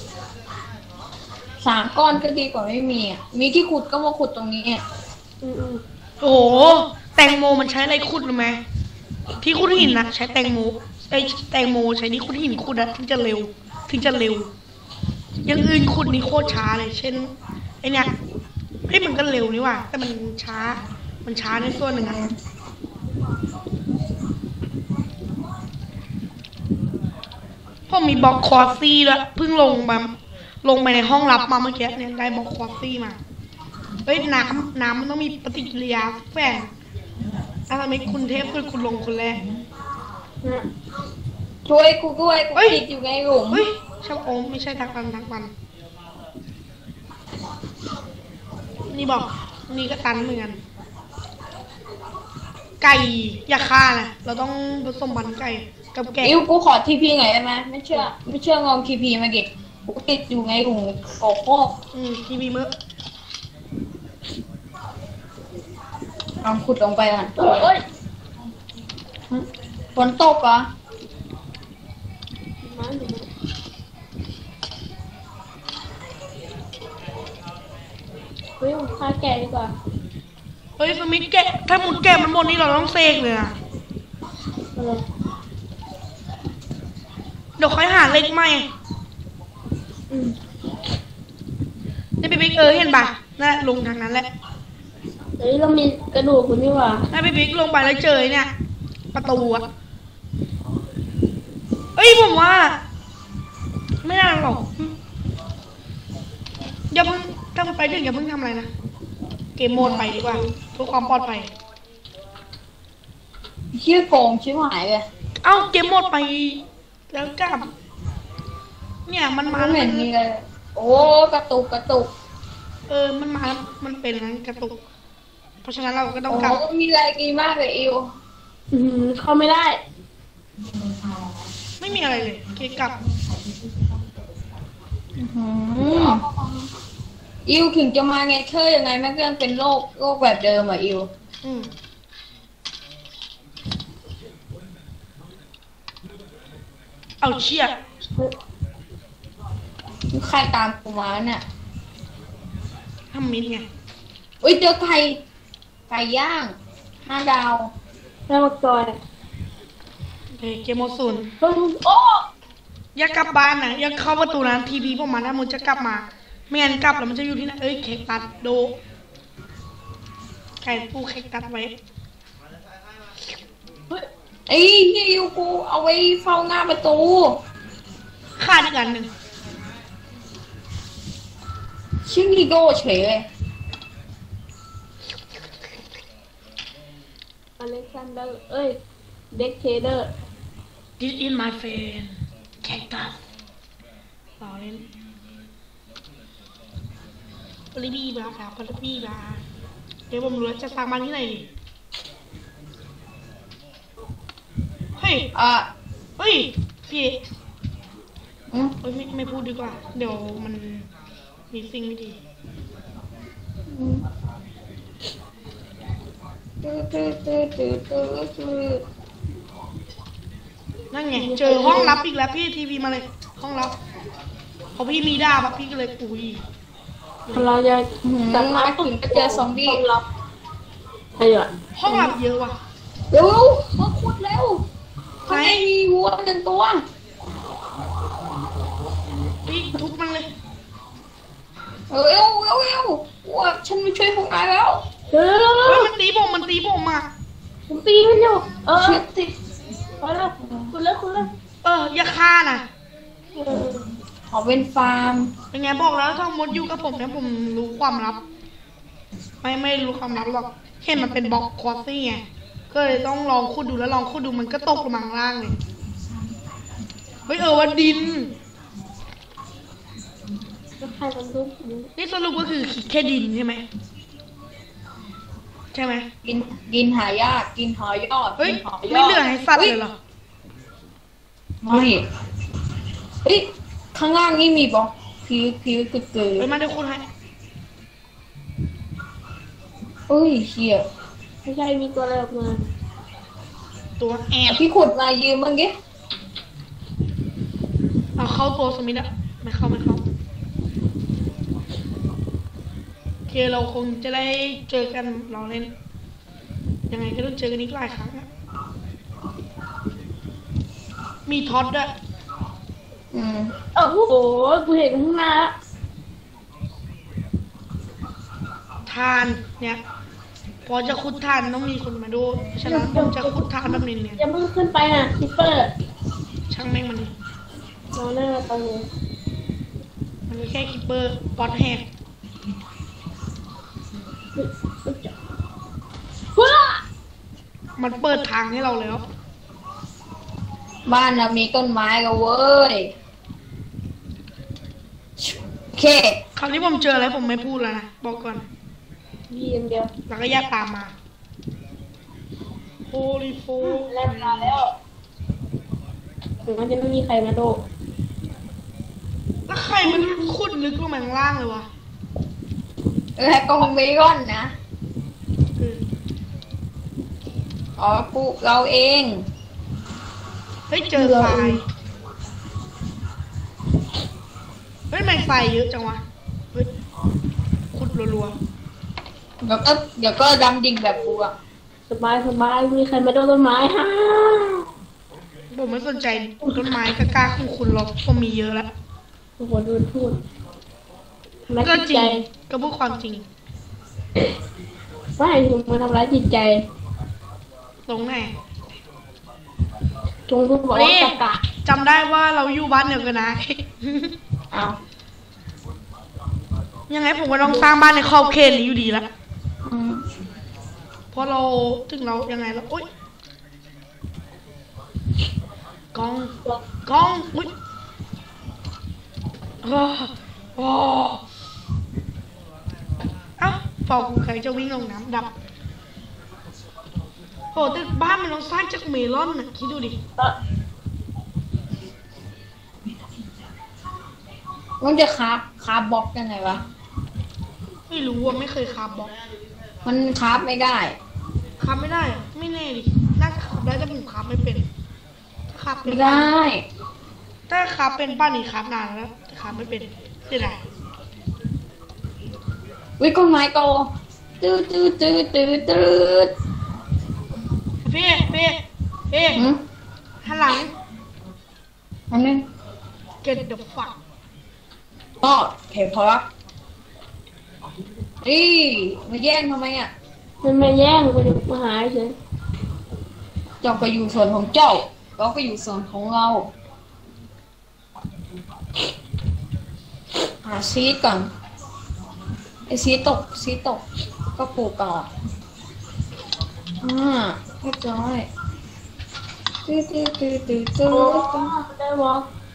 Speaker 3: สามก้อนก็ดีกว่าไม่มีอ่ะมีที่ขุดก็มาขุดตรงนี้อ่ะ
Speaker 4: อืมอืม
Speaker 2: โอ้โหแตงโมมันใช้อะไรขุดรู้ไหมที่ขุดหินนะใช้แตงโมไอ้ยแตงโมใช้นี่ขุดหินขุดนะถึงจะเร็ว ถึงจะเร็วอยังอื่นขุดนี่โคตรช้าเลย เช่นไอเนี่ยเฮ้ยมันก็เร็วนี่ว่ะแต่มันช้า มันช้าในส่วนหนึ่งอะผมมีบล็อกคอร์ซี่ด้วยเพิ่งลงมาลงไปในห้องลับมาเมื่อกี้เนี่ยได้บล็อกคอร์ซี่มาเฮ้ยน้ำน้ำมันต้องมีปฏิกิริยาแฝงอะไรไม่คุณเทพคือคุณลงคนแรก
Speaker 4: นะ
Speaker 3: ช่วยกูด้วยกู
Speaker 2: เฮ้ย
Speaker 3: ติดอยู่ในหลุม
Speaker 2: เฮ้ยช่างโอมไม่ใช่ทักวันทักวันนี่บอกนี่ก็ตันเหมือนกันไก่อย่าฆ่านะเราต้องผสมพันธุ์ไก่กับแกะ
Speaker 3: อิวกูขอทีพีหน่อยได้ไหมไม่เชื่อไม่เชื่องอมทีพีมาเก็บกูติดอยู่ในหลุมโกโก้
Speaker 2: อืมทีวีเมื่อ
Speaker 3: ลองขุดลงไปก่อน
Speaker 4: โอ้ย
Speaker 3: ฝนตกเหรอ
Speaker 4: มาหนูเฮ้ยผมฆ่าแกะดีกว่า
Speaker 2: เฮ้ยสมิธแกะถ้ามุดแกะมันหมดนี่เราต้องเสกเลยอะ
Speaker 4: อะไร
Speaker 2: เดี๋ยวค่อยหาเหล็กใหม่
Speaker 4: อืม
Speaker 2: นี่พี่บิ๊กเออเห็นปะน่ะลงทางนั้นแหละ
Speaker 4: เฮ้ยเรามีกระดูกคุณนี่หว่า
Speaker 2: น่ะพี่บิ๊กลงไปแล้วเจอไอ้เนี่ย ประตูอะเอ้ยผมว่า ไม่น่าหรอกอย่าเพิ่งถ้ามันไปถึงอย่าเพิ่งทำอะไรนะ เกมโหมดไปดีกว่าเพื่อความปลอดภัย
Speaker 3: ชื่อโกงชิบหายเลย
Speaker 2: เอ้าเกมโหมดไปแล้วกลับ เนี่ยมันมา
Speaker 3: ไม่เห็นมีเลย โอ้กระตุกกระตุก
Speaker 2: เออมันมามันเป็นงั้นกระตุก เพราะฉะนั้นเราก็ต้อ
Speaker 3: โอ้
Speaker 2: งกลับ
Speaker 3: มีอะไรดีมากเลยอิว
Speaker 4: อืมเข้าไม่ได้
Speaker 2: ไม่มีอะไรเลยโอเคกลับ
Speaker 3: อื้อหืออิวถึงจะมาไงเธอยังไงแม่งก็ยังเป็นโรคโรคแบบเดิมอ่ะอิว
Speaker 2: อืมเอาเชี่ย
Speaker 3: ใครตามกูมาเนี่ย
Speaker 2: ทำมินไง
Speaker 3: อุ้ยเจอไก่ไก่ย่างห้าดาว
Speaker 4: แม่มาจอย
Speaker 2: โอเคเกมโหมดศูนย์
Speaker 4: เฮ้ยโอ้
Speaker 2: อย่ากลับบ้านนะอย่าเข้าประตูนั้นทีพีพวกมันถ้ามึงจะกลับมาไม่งั้นกลับแล้วมันจะอยู่ที่ไหนเอ้ยเค้กตัดโดไก่ปูเค้กตัดไว้
Speaker 3: เฮ้ยไอ้เฮียอิวกูเอาไว้เฝ้าหน้าประตู
Speaker 2: ขาดอีกอันหนึ่ง
Speaker 3: ชื่อนีโก้เฉยเลย
Speaker 4: อเล็กซานเดอร์เอ้ยเด็กเคเดอร์
Speaker 2: This is my friend เค้กตัดรอเล่นปริบีบาค่ะปริบีบาเดี๋ยวผมรู้แล้วจะสร้างบ้านที่ไหนดีเฮ้ย
Speaker 3: อ่ะ
Speaker 2: เฮ้ยพี่
Speaker 3: อืม
Speaker 2: เอ้ยไม่ไม่พูดดีกว่า เดี๋ยวมันมีสิ่งไม่ดี
Speaker 3: อืมตื้อตื้อตื้อตื้อตื้อตื้อ
Speaker 2: นั่นไง เจอห้องลับอีกแล้วพี่ทีวีมาเลย ห้องลับพอพี่มีดาบอะพี่ก็เลยอุ้ย
Speaker 4: เราจะ
Speaker 3: หืม
Speaker 4: จับ
Speaker 3: มาถึงก็เจอซอมบี้
Speaker 4: ต้งรับใช่เหรอ
Speaker 2: ห้องลับเยอะว่ะ
Speaker 3: เร็วมาขุดเร็วข้างในมีวัวหนึ่งตัว
Speaker 2: พี่ทุบมันเลย
Speaker 3: เร็วเร็วเร็ววัวฉันมาช่วยพวกนายแล้ว
Speaker 4: เดี๋ยวเดี๋ยวเดี๋ยว
Speaker 2: เฮ้ย
Speaker 4: เดี๋ยว
Speaker 2: มันตีผมมันตีผมอ่ะ
Speaker 4: ผมตีมันอยู่เออ
Speaker 3: เช็ดติ
Speaker 4: ไปแล้วคุณเลิกคุณเลิก
Speaker 2: เอออย่าฆ่านะ
Speaker 4: เออ
Speaker 3: ขอเป็นฟาร์ม
Speaker 2: เป็นไงบอกแล้วถ้ามดอยู่กับผมเนี่ยผมรู้ความลับ ไม่ไม่รู้ความลับหรอกเห็นมันเป็นบล็อกควอตซี่ไงก็เลยต้องลองขุดดูแล้วลองขุดดูมันก็ตกลงมาข้างล่างเลยเฮ้ยเออว่าดิน
Speaker 4: แล้วใครมันรู้
Speaker 2: นี่สรุปก็คือแค่ดินใช่ไหมใช่ไหม
Speaker 3: กินกินหายากกินหอยอด
Speaker 2: เฮ้ย
Speaker 3: กินหอยอด
Speaker 2: ไม่เหลือให้สัตว์เลยเหรอ
Speaker 3: ไม่เฮ้ยข้างล่างนี่มีบล็อกผิวผิวกึกกือ
Speaker 2: เฮ้ยมาเดี๋ยวคุณให้
Speaker 3: เฮ้ยเชี่ย
Speaker 4: ไม่ใช่มีตัวอะไรออกมา
Speaker 2: ตัวแอด
Speaker 3: พี่ขุดมายืมบ้างดิ
Speaker 2: เอาเข้าตัวสมิธอะไม่เข้าไม่เข้าโอเคเราคงจะได้เจอกันเราเล่นยังไงก็ต้องเจอกันอีกหลายครั้งอะมีท็อตด้วย
Speaker 3: อืม
Speaker 4: โอ้โหกูเห็นข้างหน้าละ
Speaker 2: ทานเนี่ยพอจะขุดทานต้องมีคนมาดูฉะนั้นผมจะขุดทานแบบนี้เนี่ย
Speaker 4: อย่าเพิ่งขึ้นไปนะคิปเปอร์
Speaker 2: ช่างแม่งมันดิ
Speaker 4: เราเลิกไปเลย
Speaker 2: มันแค่คิปเปอร์ปอดแหก
Speaker 4: ว้า
Speaker 2: มันเปิดทางให้เราแล้ว
Speaker 3: บ้านเรามีต้นไม้กันเว้ยโอเค
Speaker 2: คราวนี้ผมเจออะไรผมไม่พูดแล้วนะบอกก่อน
Speaker 4: ยีมเดียว
Speaker 2: แล้วก็แยกตามมาโฮลิโฟ
Speaker 4: แลบมาแล้วถึงมันจะไม่มีใครมาโดด
Speaker 2: แล้วใครมันขุดลึกลงมาข้างล่างเลยวะ
Speaker 3: และกองเบคอนนะ
Speaker 2: เออ
Speaker 3: อ๋อกูเราเอง
Speaker 2: เฮ้ยเจอไฟล์เฮ้ยไม่ไฟเยอะจังวะเฮ้ยขุดรัว
Speaker 3: เดี๋ยวก็เดี๋ยวก็ดำดิ่งแบบกูอะ
Speaker 4: สบายสบายมีใครมาโดนต้นไม้ฮ่า
Speaker 2: ๆผมไม่สนใจต้นไม้กล้าๆของคุณหรอกผมมีเยอะแล้ว
Speaker 4: โอ้โหดูพูดทำร้าย
Speaker 2: ก็
Speaker 4: จิต
Speaker 2: จริ
Speaker 4: ใจ
Speaker 2: งก็พูดความจริง
Speaker 4: ว่าให้คุณมาทำร้ายจิตใจ
Speaker 2: ตรงไหน
Speaker 4: จงคุณบอกว่า
Speaker 2: นี่
Speaker 4: ตะกะ
Speaker 2: จำได้ว่าเราอยู่บ้านเดียวกันนะ
Speaker 4: เอา
Speaker 2: ยังไงผมก็ต้องสร้างบ้านในขอบเขตนี้อยู่ดีละ
Speaker 3: อืม
Speaker 2: เพราะเราถึงเรายังไงเราโอ๊ยกล้องกล้องอุ๊ยอ้าวโอ้เอ้าฟอกใครจะวิ่งลงน้ำดับโอ้แต่บ้านมันต้องสร้างจากเมลอนนะคิดดูดิ
Speaker 4: เอ่อ
Speaker 3: มันจะคาบคาบบล็อกยังไงวะ
Speaker 2: ไม่รู้ว่าไม่เคยคาบบล็อก
Speaker 3: มันคาบไม่ได้
Speaker 2: คาบไม่ได้เหรอไม่แน่ดิน่าจะคาบได้แต่ผมคาบไม่เป็นถ้าคาบเป็น
Speaker 3: ไม่ได้
Speaker 2: ถ้าคาบเป็นป้านนี่คาบนานแล้วแต่คาบไม่เป็นเสียดาย
Speaker 3: วิก้นไม้โตตื้อตื้อตื้อตื้อตื้อ
Speaker 2: พี่พี่พี่
Speaker 3: หืม
Speaker 2: หันหลัง
Speaker 3: อันนึง
Speaker 2: get the fuck
Speaker 3: ก็เห็นพอละนี่มาแย่งทำไมอ่ะ
Speaker 4: มันไม่แย่งคุณมาหาเฉย
Speaker 3: เจ้าก็อยู่ส่วนของเจ้าเราก็อยู่ส่วนของเราหาซีดก่อนไอซีดตกซีดตกก็ปลูกต่ออ่าเรียบร้อยตื้อตื้อตื้อตื้อตื้อ
Speaker 4: โอ้ได้บอก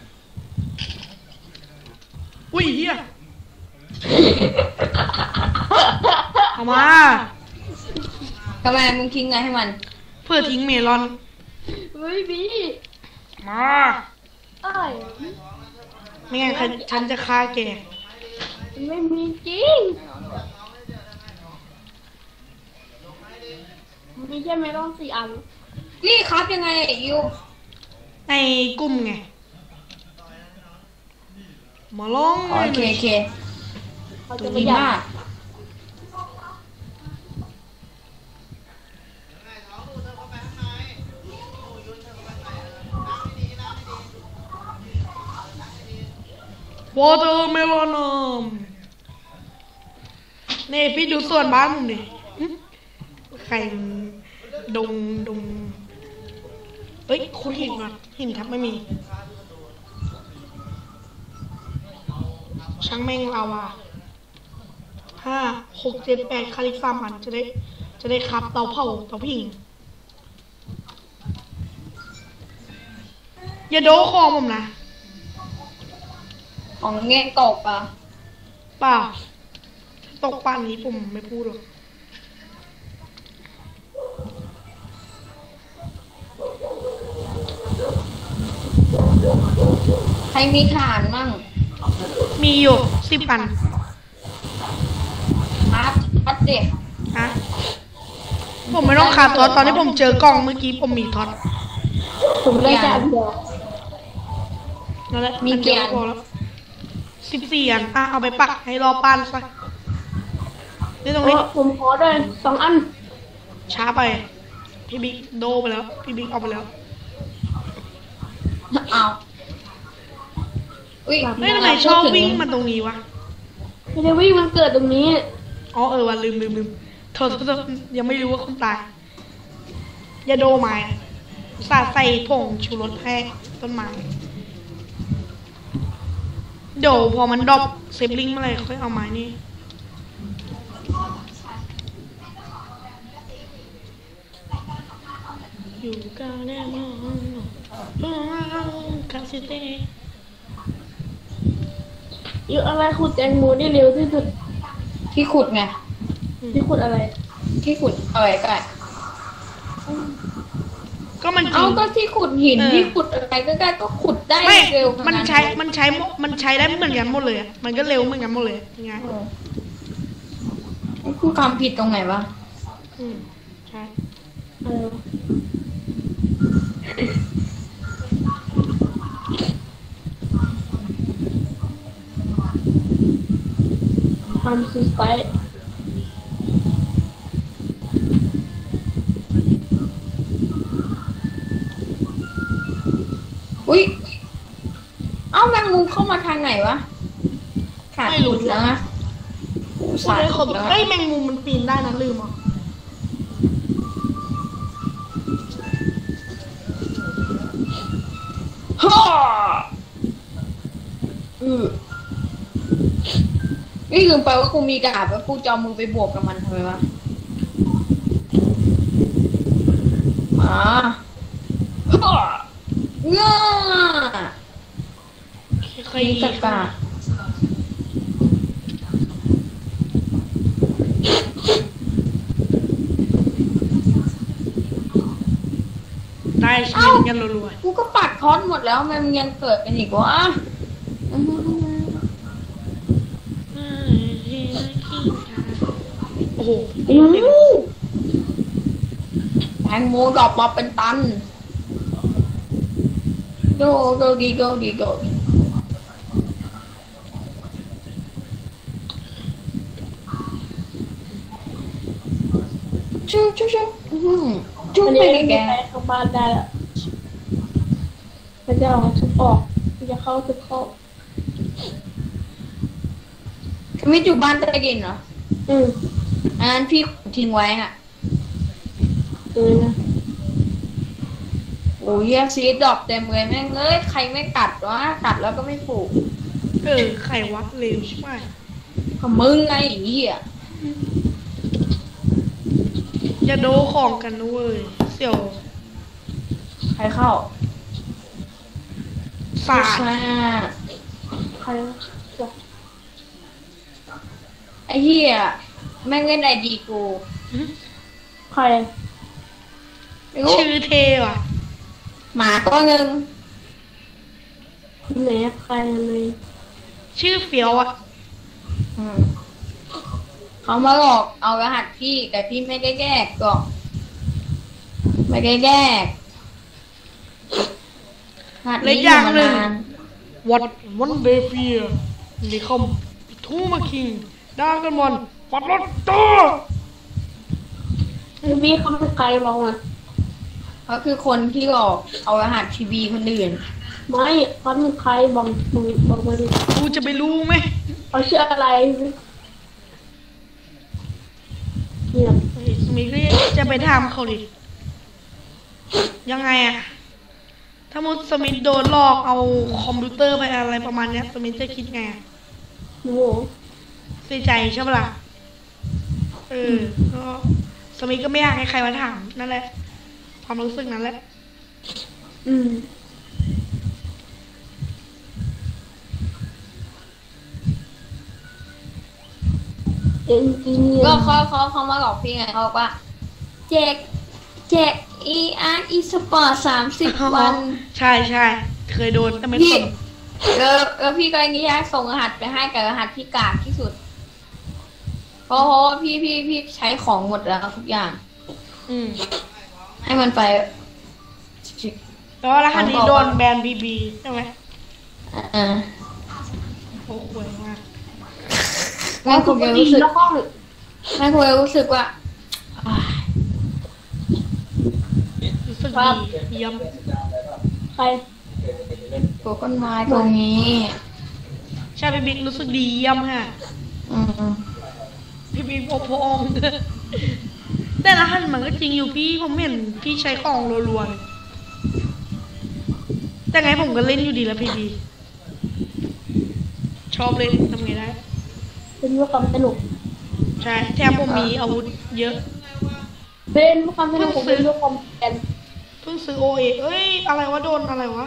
Speaker 2: อุ้ยเฮียเอามา
Speaker 3: ทำไมมึงทิ้งไงให้มัน
Speaker 2: เพื่อทิ้งเมลอน
Speaker 4: เฮ้ยบี
Speaker 2: มา
Speaker 4: ไอ้าย
Speaker 2: ไม่งั้นฉันฉันจะฆ่าแก
Speaker 4: มันไม่มีจริงมันมีแค่เมลอนสี่อัน
Speaker 3: นี่ครับยังไงไอ้ยู
Speaker 2: ในกลุ่มไงมาลอง
Speaker 3: โอเคโอเค
Speaker 4: เขา
Speaker 3: ตั
Speaker 4: จะ
Speaker 3: ว
Speaker 4: ไป
Speaker 3: ดี
Speaker 4: อยาม
Speaker 3: าก ก
Speaker 2: วอเตอร์เมลอนมนี่พี่ดูส่วนบ้านผมดิใครมันดงดงเอ้ยคุณหินก่อนหินทับไม่มี ช่างแม่งเราอ่ะห้าหกเจ็ดแปดคาลิกสามอันจะได้ จะได้ครับเตาเผาเตาผิงอย่าโดคอผมนะ
Speaker 3: ของเงี้ยตกอ่ะ
Speaker 2: ป่าตกป่านนี้ผมไม่พูดหรอก
Speaker 3: ใครมีฐานมั่ง
Speaker 2: มีอยู่สิบอัน
Speaker 3: ครับพัดเด็ก
Speaker 2: ฮะผมไม่ต้องขาดท็อตตอนที่ผมเจอกล่องเมื่อกี้ผมมีท็อต
Speaker 4: ผมได้แค่อันเดียว
Speaker 2: นั่นแหละมีเกียร์พอแล้วสิบสี่อันอ่ะเอาไปปักให้รอปานซะนี่ตรง
Speaker 4: เอ
Speaker 2: นี้
Speaker 4: อผมขอด้วยสองอัน
Speaker 2: ช้าไป พี่บิ๊กโดไปแล้ว พี่บิ๊กเอาไปแล้ว
Speaker 3: เอาอุ้ย
Speaker 2: เฮ้ยทำไมชอบวิ่งมาตรงนี้วะ
Speaker 4: ไม่ได้วิ่งมันเกิดตรงนี้
Speaker 2: อ๋อเออวันลืมลืมลืมโทษโทษโทษยังไม่รู้ว่าคนตายอย่าโดไม้สาดใส่ผงชูรสแห้ต้นไม้เดี๋ยวพอมันดรอปเซฟลิงเมื่อไหรค่อยเอาไม้นี่อยู่กันแน่นอนคาสิเต้
Speaker 4: เยอะอะไรขุดแตงโมได้เร็วที่สุด
Speaker 3: ที่ขุดไง
Speaker 4: ที่ขุดอะไร
Speaker 3: ที่ขุดอะไรก็ได้
Speaker 2: ก็มันจริ
Speaker 3: เอา
Speaker 2: ง
Speaker 3: ก็ที่ขุดหิน
Speaker 2: เออ
Speaker 3: ที่ขุดอะไรก็ได้ก็ขุดได้
Speaker 2: ไม่
Speaker 3: เร็วขนาด
Speaker 2: มันใช้ มันใช้ มันใช้ได้เหมือนกันหมดเลยอะมันก็เร็วเหมือนกันหมดเลยยังไง
Speaker 3: เออกูทำผิดตรงไหนวะ
Speaker 2: อืมใช่
Speaker 4: เออทำซีไซต์
Speaker 3: อุ้ยเอ้าแมงมุมเข้ามาทางไหนวะขาดหลุดแล้วนะโอ้
Speaker 2: ใช่
Speaker 3: สาด
Speaker 2: เขา
Speaker 3: แล้ว
Speaker 2: เอ้ยแมงมุมมันปีนได้นะลืมอ่ะ
Speaker 3: ฮ่าอือนี่ลืมไปว่ากูมีดาบแล้วกูจะเอามือไปบวกกับมันทำไมวะมาฮ่าง่า
Speaker 2: เคย
Speaker 3: นี่กากา
Speaker 2: ได้เชียนกันรัว
Speaker 3: กูก็ปัดคอนหมดแล้วมันยังเกิดกันอีกวะ
Speaker 2: ๆโอ้โห
Speaker 3: อือแตงโมดอกมาเป็นตันโดโดดีโดดีโดชูชูชูอืมชู
Speaker 4: อัน
Speaker 3: ไป
Speaker 4: นี้
Speaker 3: เล
Speaker 4: ไม่
Speaker 3: ย
Speaker 4: มี
Speaker 3: แก
Speaker 4: ใครเข้าบ้านได้แล้วมันจะเอาทุบออกมันจะเข้าทุบเข้า
Speaker 3: ไม่อยู่บ้านใต้ดินเหรอ
Speaker 4: อืม
Speaker 3: อันนั้นพี่ทิ้งไว้อ่ะ
Speaker 4: เออนะ
Speaker 3: โอ้ยซีดดอกเต็มเลยแม่งเอ้ยใครไม่กัดวะกัดแล้วก็ไม่ปลูก
Speaker 2: เออไข่วัดเร็วใช่ไหม
Speaker 3: ก็มึงไงไอ้เหี้ย
Speaker 2: จะโดของกันนะเว้ยเสี่ยว
Speaker 3: ใครเข้า
Speaker 2: สาด
Speaker 3: ซ่า
Speaker 4: ใครจะ
Speaker 3: ไอ้เหี้ยแม่งเล่นไอดีกู
Speaker 4: ใคร
Speaker 3: ไม่รู้
Speaker 2: ชื่อเทว่ะ
Speaker 3: หมาตัวหนึ่ง
Speaker 4: ไหนใครเลย
Speaker 2: ชื่อเฟียวอ่ะ
Speaker 3: อืมเขามาหลอกเอารหัสพี่แต่พี่ไม่ได้แก้กล่องไม่ได้แก้รหัสนี้อยู่มานาน
Speaker 2: วัดวันเดเฟียนี่คอมทูมาคิงด่ากันวันวัดรถตัว
Speaker 4: พี่บี้เขาเป็นใครลองอ่ะ
Speaker 3: เขาคือคนที่หลอกเอารหัสทีวีคนอื่น
Speaker 4: ไม่เขาเป็นใครบอกมึงบอกมาดิ
Speaker 2: กูจะไปรู้ไหม
Speaker 4: เขาชื่ออะไรเนี่ย
Speaker 2: เฮ้ยสมิธก็จะไปถามเขาดิยังไงอะถ้ามุดสมิธโดนหลอกเอาคอมพิวเตอร์ไปอะไรประมาณเนี้ยสมิธจะคิดไงอะ
Speaker 4: โอ้โห
Speaker 2: เสียใจใช่ปะล่ะเออก็สมิธก็ไม่อยากให้ใครมาถามนั่นแหละความรู้สึกนั้นแหละ
Speaker 4: อืมเอ็นจิเนีย
Speaker 3: ก็
Speaker 4: ร์
Speaker 3: เขาเขาเขามาหลอกพี่ไงเขาบอกว่าแจกแจกอีอาร์อีสปอร์ตสามสิบวัน
Speaker 2: ใช่ใช่เคยโดนแต่ไม่
Speaker 3: พี่
Speaker 2: สน
Speaker 3: แล้วแล้วพี่ก็อย่างนี้ฮะส่งรหัสไปให้กับรหัสที่กากที่สุดเพราะเพราะว่าพี่พี่พี่ใช้ของหมดแล้วทุกอย่าง
Speaker 2: อืม
Speaker 3: ให้มันไป
Speaker 2: แล้วรหัสนี้โดนแบนบีบีใช่ไหม
Speaker 3: อ่า
Speaker 2: โอ้โหมาก
Speaker 3: แม่คุณรู้สึก
Speaker 4: แล้วห้อง
Speaker 3: แม่คุณรู้สึกว่าอ่า
Speaker 2: รู้สึกดีเยี่ยม
Speaker 4: ใคร
Speaker 3: ปลูกต้นไม้ตรงนี้
Speaker 2: ใช่พี่บิ๊กรู้สึกดีเยี่ยมฮะ
Speaker 3: อืม
Speaker 2: พี่บิ๊กโอพอง แต่รหัสมันก็จริงอยู่พี่ผมเห็นพี่ใช้ของรัวๆเลยแต่ไงผมก็เล่นอยู่ดีแล้วพี่บีชอบเล่นทำไงได้
Speaker 4: เป็นว่าความสนุก
Speaker 2: ใช่แถมผมมีอาวุธเยอะ
Speaker 4: เป็นว่าความสนุกผมเป็นว่าความแอน
Speaker 2: เพิ่งซื้อโอเอเอ้ยอะไรวะโดนอะไรวะ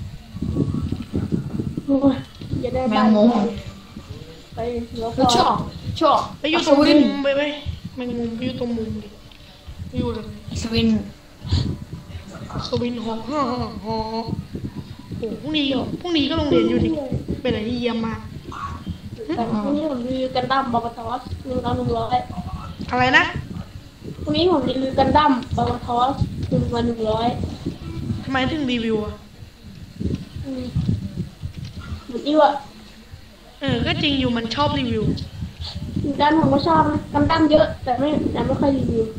Speaker 4: อย่าได้
Speaker 3: แม
Speaker 4: บ้าง น
Speaker 3: มุม
Speaker 4: ไปแล้ว
Speaker 3: แล้ว
Speaker 4: ก็
Speaker 3: ชอบชอบ
Speaker 2: ไปอยู่ตรงมุมไปไปแมงมุมไปอยู่ตรงมุมดิไปอยู่เลย
Speaker 3: สวิน
Speaker 2: สวินหอฮ่อหอโอ้พรุ่งนี้พรุ่งนี้ก็โรงเรียนอยู่ดิเป็นอะไรที่เยี่ยมมาก
Speaker 4: แต่พรุ่งนี้ผมรีวิวกันดั้มบอบัทอสหนึ่งเอาหนึ่งร้อย
Speaker 2: อะไรนะ
Speaker 4: พรุ่งนี้ผมรีวิวกันดั้มบอบัทอสหนึ่งวันหนึ่งร้อย
Speaker 2: ทำไมถึงรีวิวอ่ะ
Speaker 4: อืมเหมือนที่ว่า
Speaker 2: เออก็จริงอยู่มันชอบรีวิว
Speaker 4: ด้านผมก็ชอบนะกันดั้มเยอะ แต่ไม่แต่ไม่ค่อยรีวิว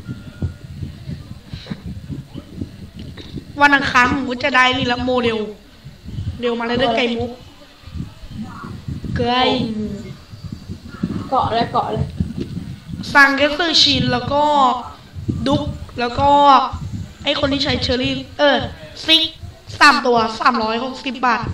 Speaker 2: วันอังคารผมก็จะได้นี่ละโมเดลเดลมาเลยด้วยไก่มุกไก่
Speaker 4: เกาะเลยเกาะเลย
Speaker 2: ซังเกสเตอร์ชินแล้วก็ดุ๊กแล้วก็ไอคนที่ใช้เชอรี่เออซิกสามตัวสามร้อยหกสิบบาท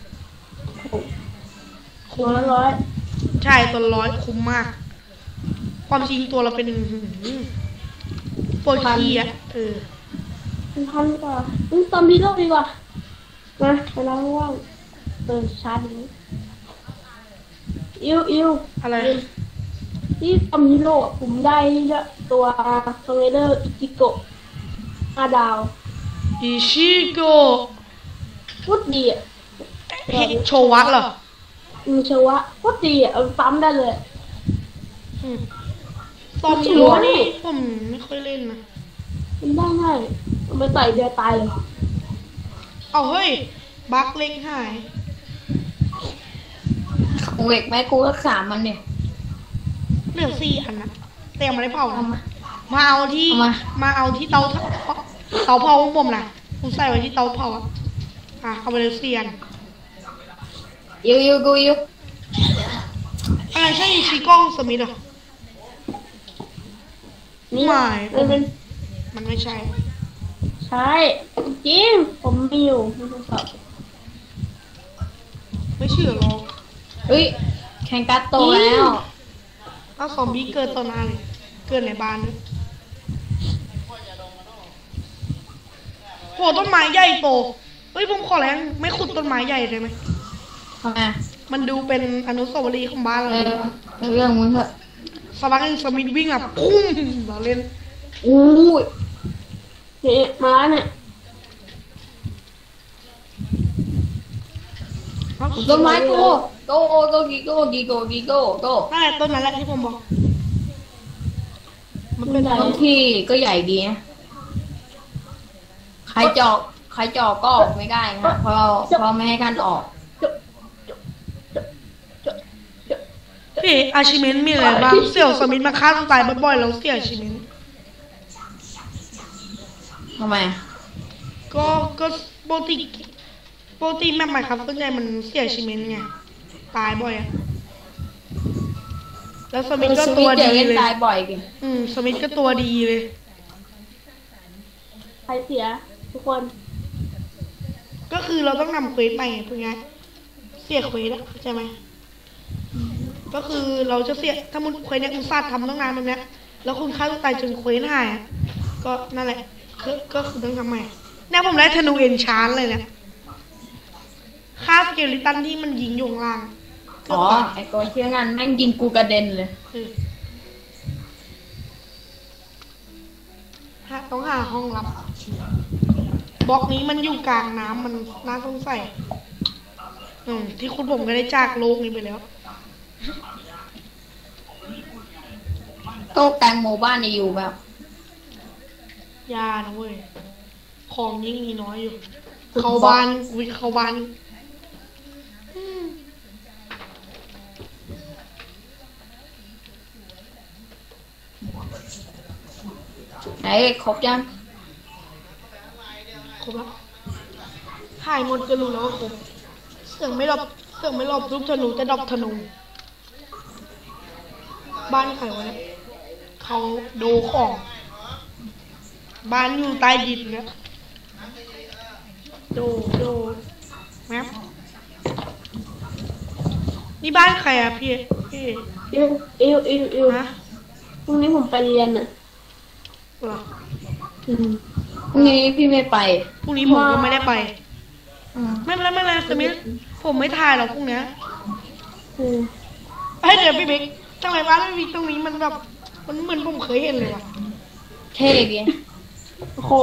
Speaker 4: ตัวละร้อย
Speaker 2: ใช่ตัวละร้อยคุ้มมาก ความจริงตัวเราเป็นโปรคีอ่ะเออ
Speaker 4: เป็นพันกว่าอืมตอมพีโร่ดีกว่ามาไปล้างว่างเออชาร์จนี้อิวอิว
Speaker 2: อะไร
Speaker 4: ที่ตอมพีโร่ผมได้ตัวโซเวเดอร์จิโกะห้าดาว
Speaker 2: อิชิโก
Speaker 4: พูดดีอ่ะ
Speaker 2: โชวัตเหรอ
Speaker 4: มีเชื่อว่าพูดดีอ่ะเอาปั๊มได้เลย
Speaker 2: อืมตอนนี้รู้นี่ผมไม่ค่อยเล่นนะ
Speaker 4: มันได้ง่ายเอาไปใส่เดียวตายเลย
Speaker 2: เอาเฮ้ยบั๊กเล็กหาย
Speaker 3: ของเวกไหมกูรักษามันเนี่ย
Speaker 2: เหลือสี่อันนะเตรียมมาได้เผา
Speaker 3: เอา
Speaker 2: นะ
Speaker 3: มา
Speaker 2: มาเอาที่
Speaker 3: เอามา
Speaker 2: มาเอาที่เตาเตาเผาของผมนะผมใส่ไว้ที่เตาเผาอ่ะอ่ะเอาไปเลยเสียน
Speaker 3: อิวอิวกูอิว
Speaker 2: อะไรใช่ชีกล้องสมิธเหรอ
Speaker 4: นี่
Speaker 2: ไม่
Speaker 4: มันเป็น
Speaker 2: มันไม่ใช่
Speaker 4: ใช่จริงผมมีอยู่ไม่ต้องสอบ
Speaker 2: ไม่เชื่อหรอก
Speaker 3: เฮ้ยแข่งกัดโตแล้ว
Speaker 2: ถ้าซอมบี้เกิดตอนนั้นเลยเกิดในบ้านเลยโหต้นไม้ใหญ่โตเฮ้ยผมขอแรงไม่ขุดต้นไม้ใหญ่ได้ไหม
Speaker 3: ทำไม
Speaker 2: มันดูเป็นอนุสาวรีย์ของบ้านเรา
Speaker 3: เอ
Speaker 2: เลย
Speaker 3: อเรื่องมึงเถอะ
Speaker 2: สวัสดิ์สมิธวิ่งอ่ะพุ่งเราเล่น
Speaker 3: อู้ย
Speaker 4: นี่มาแล้วเนี่ย
Speaker 3: ต้นไม้โกโกโกโกกิโกกิโกกิโกโก
Speaker 2: นั่นแหละต้นนั้นแหละที่ผมบอก มันเป็นอะไร
Speaker 3: ต้นที่ก็ใหญ่ดีนะใครเจาะใครเจาะก็ออกไม่ได้นะเพราะเราเพราะไม่ให้กันออก
Speaker 2: พี่อาชิเมนมีอะไรบ้างเสี่ยวสมิธมาฆ่าตัวตายบ่อยๆแล้วเสี่ยอาชิเมน
Speaker 3: ทำไม
Speaker 2: ก็ก็ปกติปกติแม่ใหม่ครับส่วนใหญ่มันเสี่ยอาชิเมนไงตายบ่อยอะแล้วสมิธก็ตัวดี
Speaker 3: เล่น
Speaker 2: เลย
Speaker 3: ตายบ่อยกัน
Speaker 2: อืมสมิธก็ตัวดีเลย
Speaker 4: ใครเสียทุกคน
Speaker 2: ก็คือเราต้องนำเควสไปไงพวกนี้เสียเควสอะเข้าใจไหมก็คือเราจะเสียถ้ามุนเควสเนี่ยอุตส่าห์ทำตั้งนานแบบเนี้ยแล้วคุณฆ่าตัวตายจนเควสหายอะก็นั่นแหละก็ก็คือต้องทำใหม่เนี่ยผมได้ธนูเอ็นชานเลยเนี่ยฆ่าสเกลิตันที่มันยิงอยู่ข้างล่างเกือ
Speaker 3: อ๋
Speaker 2: บ
Speaker 3: อ
Speaker 2: ตาย
Speaker 3: ไอ้ตัวเชี่ยงานแม่งยิงกูกระเด็นเลย
Speaker 2: เออหาต้องหาห้องลับบล็อกนี้มันอยู่กลางน้ำมันน่าสงสัยอืมที่คุณผมก็ได้จากโลกนี้ไปแล้ว
Speaker 3: โต๊ะแตงโมบ้านนี่อยู่แบบ
Speaker 2: ยานะเว้ย ของยิ่งมีน้อยอยู่ เข้าบ้านวิเข้าบ้านอืม
Speaker 3: ไหนครบยัง
Speaker 2: ครบแล้วถ่ายหมดก็รู้แล้วว่าครบเสียงไม่รอบเสียงไม่รอบลูกธนูแต่ดอกธนู บ้านใครวะเนี่ยเขาดูของ บ้านอยู่ใต้ดินเนี่ยดูดูแมปนี่บ้านใครอะพี่พี่
Speaker 4: อิวอิวอิวอิว
Speaker 2: ฮะ
Speaker 4: พรุ่งนี้ผมไปเรียนอ่ะ
Speaker 2: เหรอ
Speaker 4: อืม
Speaker 3: พรุ่งนี้พี่ไม่ไป
Speaker 2: พรุ่งนี้ผมก็ไม่ได้ไป
Speaker 3: อืม
Speaker 2: ไม่เป็นไรไม่เป็นไรสมิธผมไม่ถ่ายหรอกพรุ่งเนี้ย
Speaker 4: อืม
Speaker 2: เฮ้ยเดี๋ยวพี่บิ๊กทำไมบ้านพี่บิ๊กตรงนี้มันแบบมันเหมือนผมเคยเห็นเลยว่ะ
Speaker 3: เท่ดี
Speaker 4: โอ้โห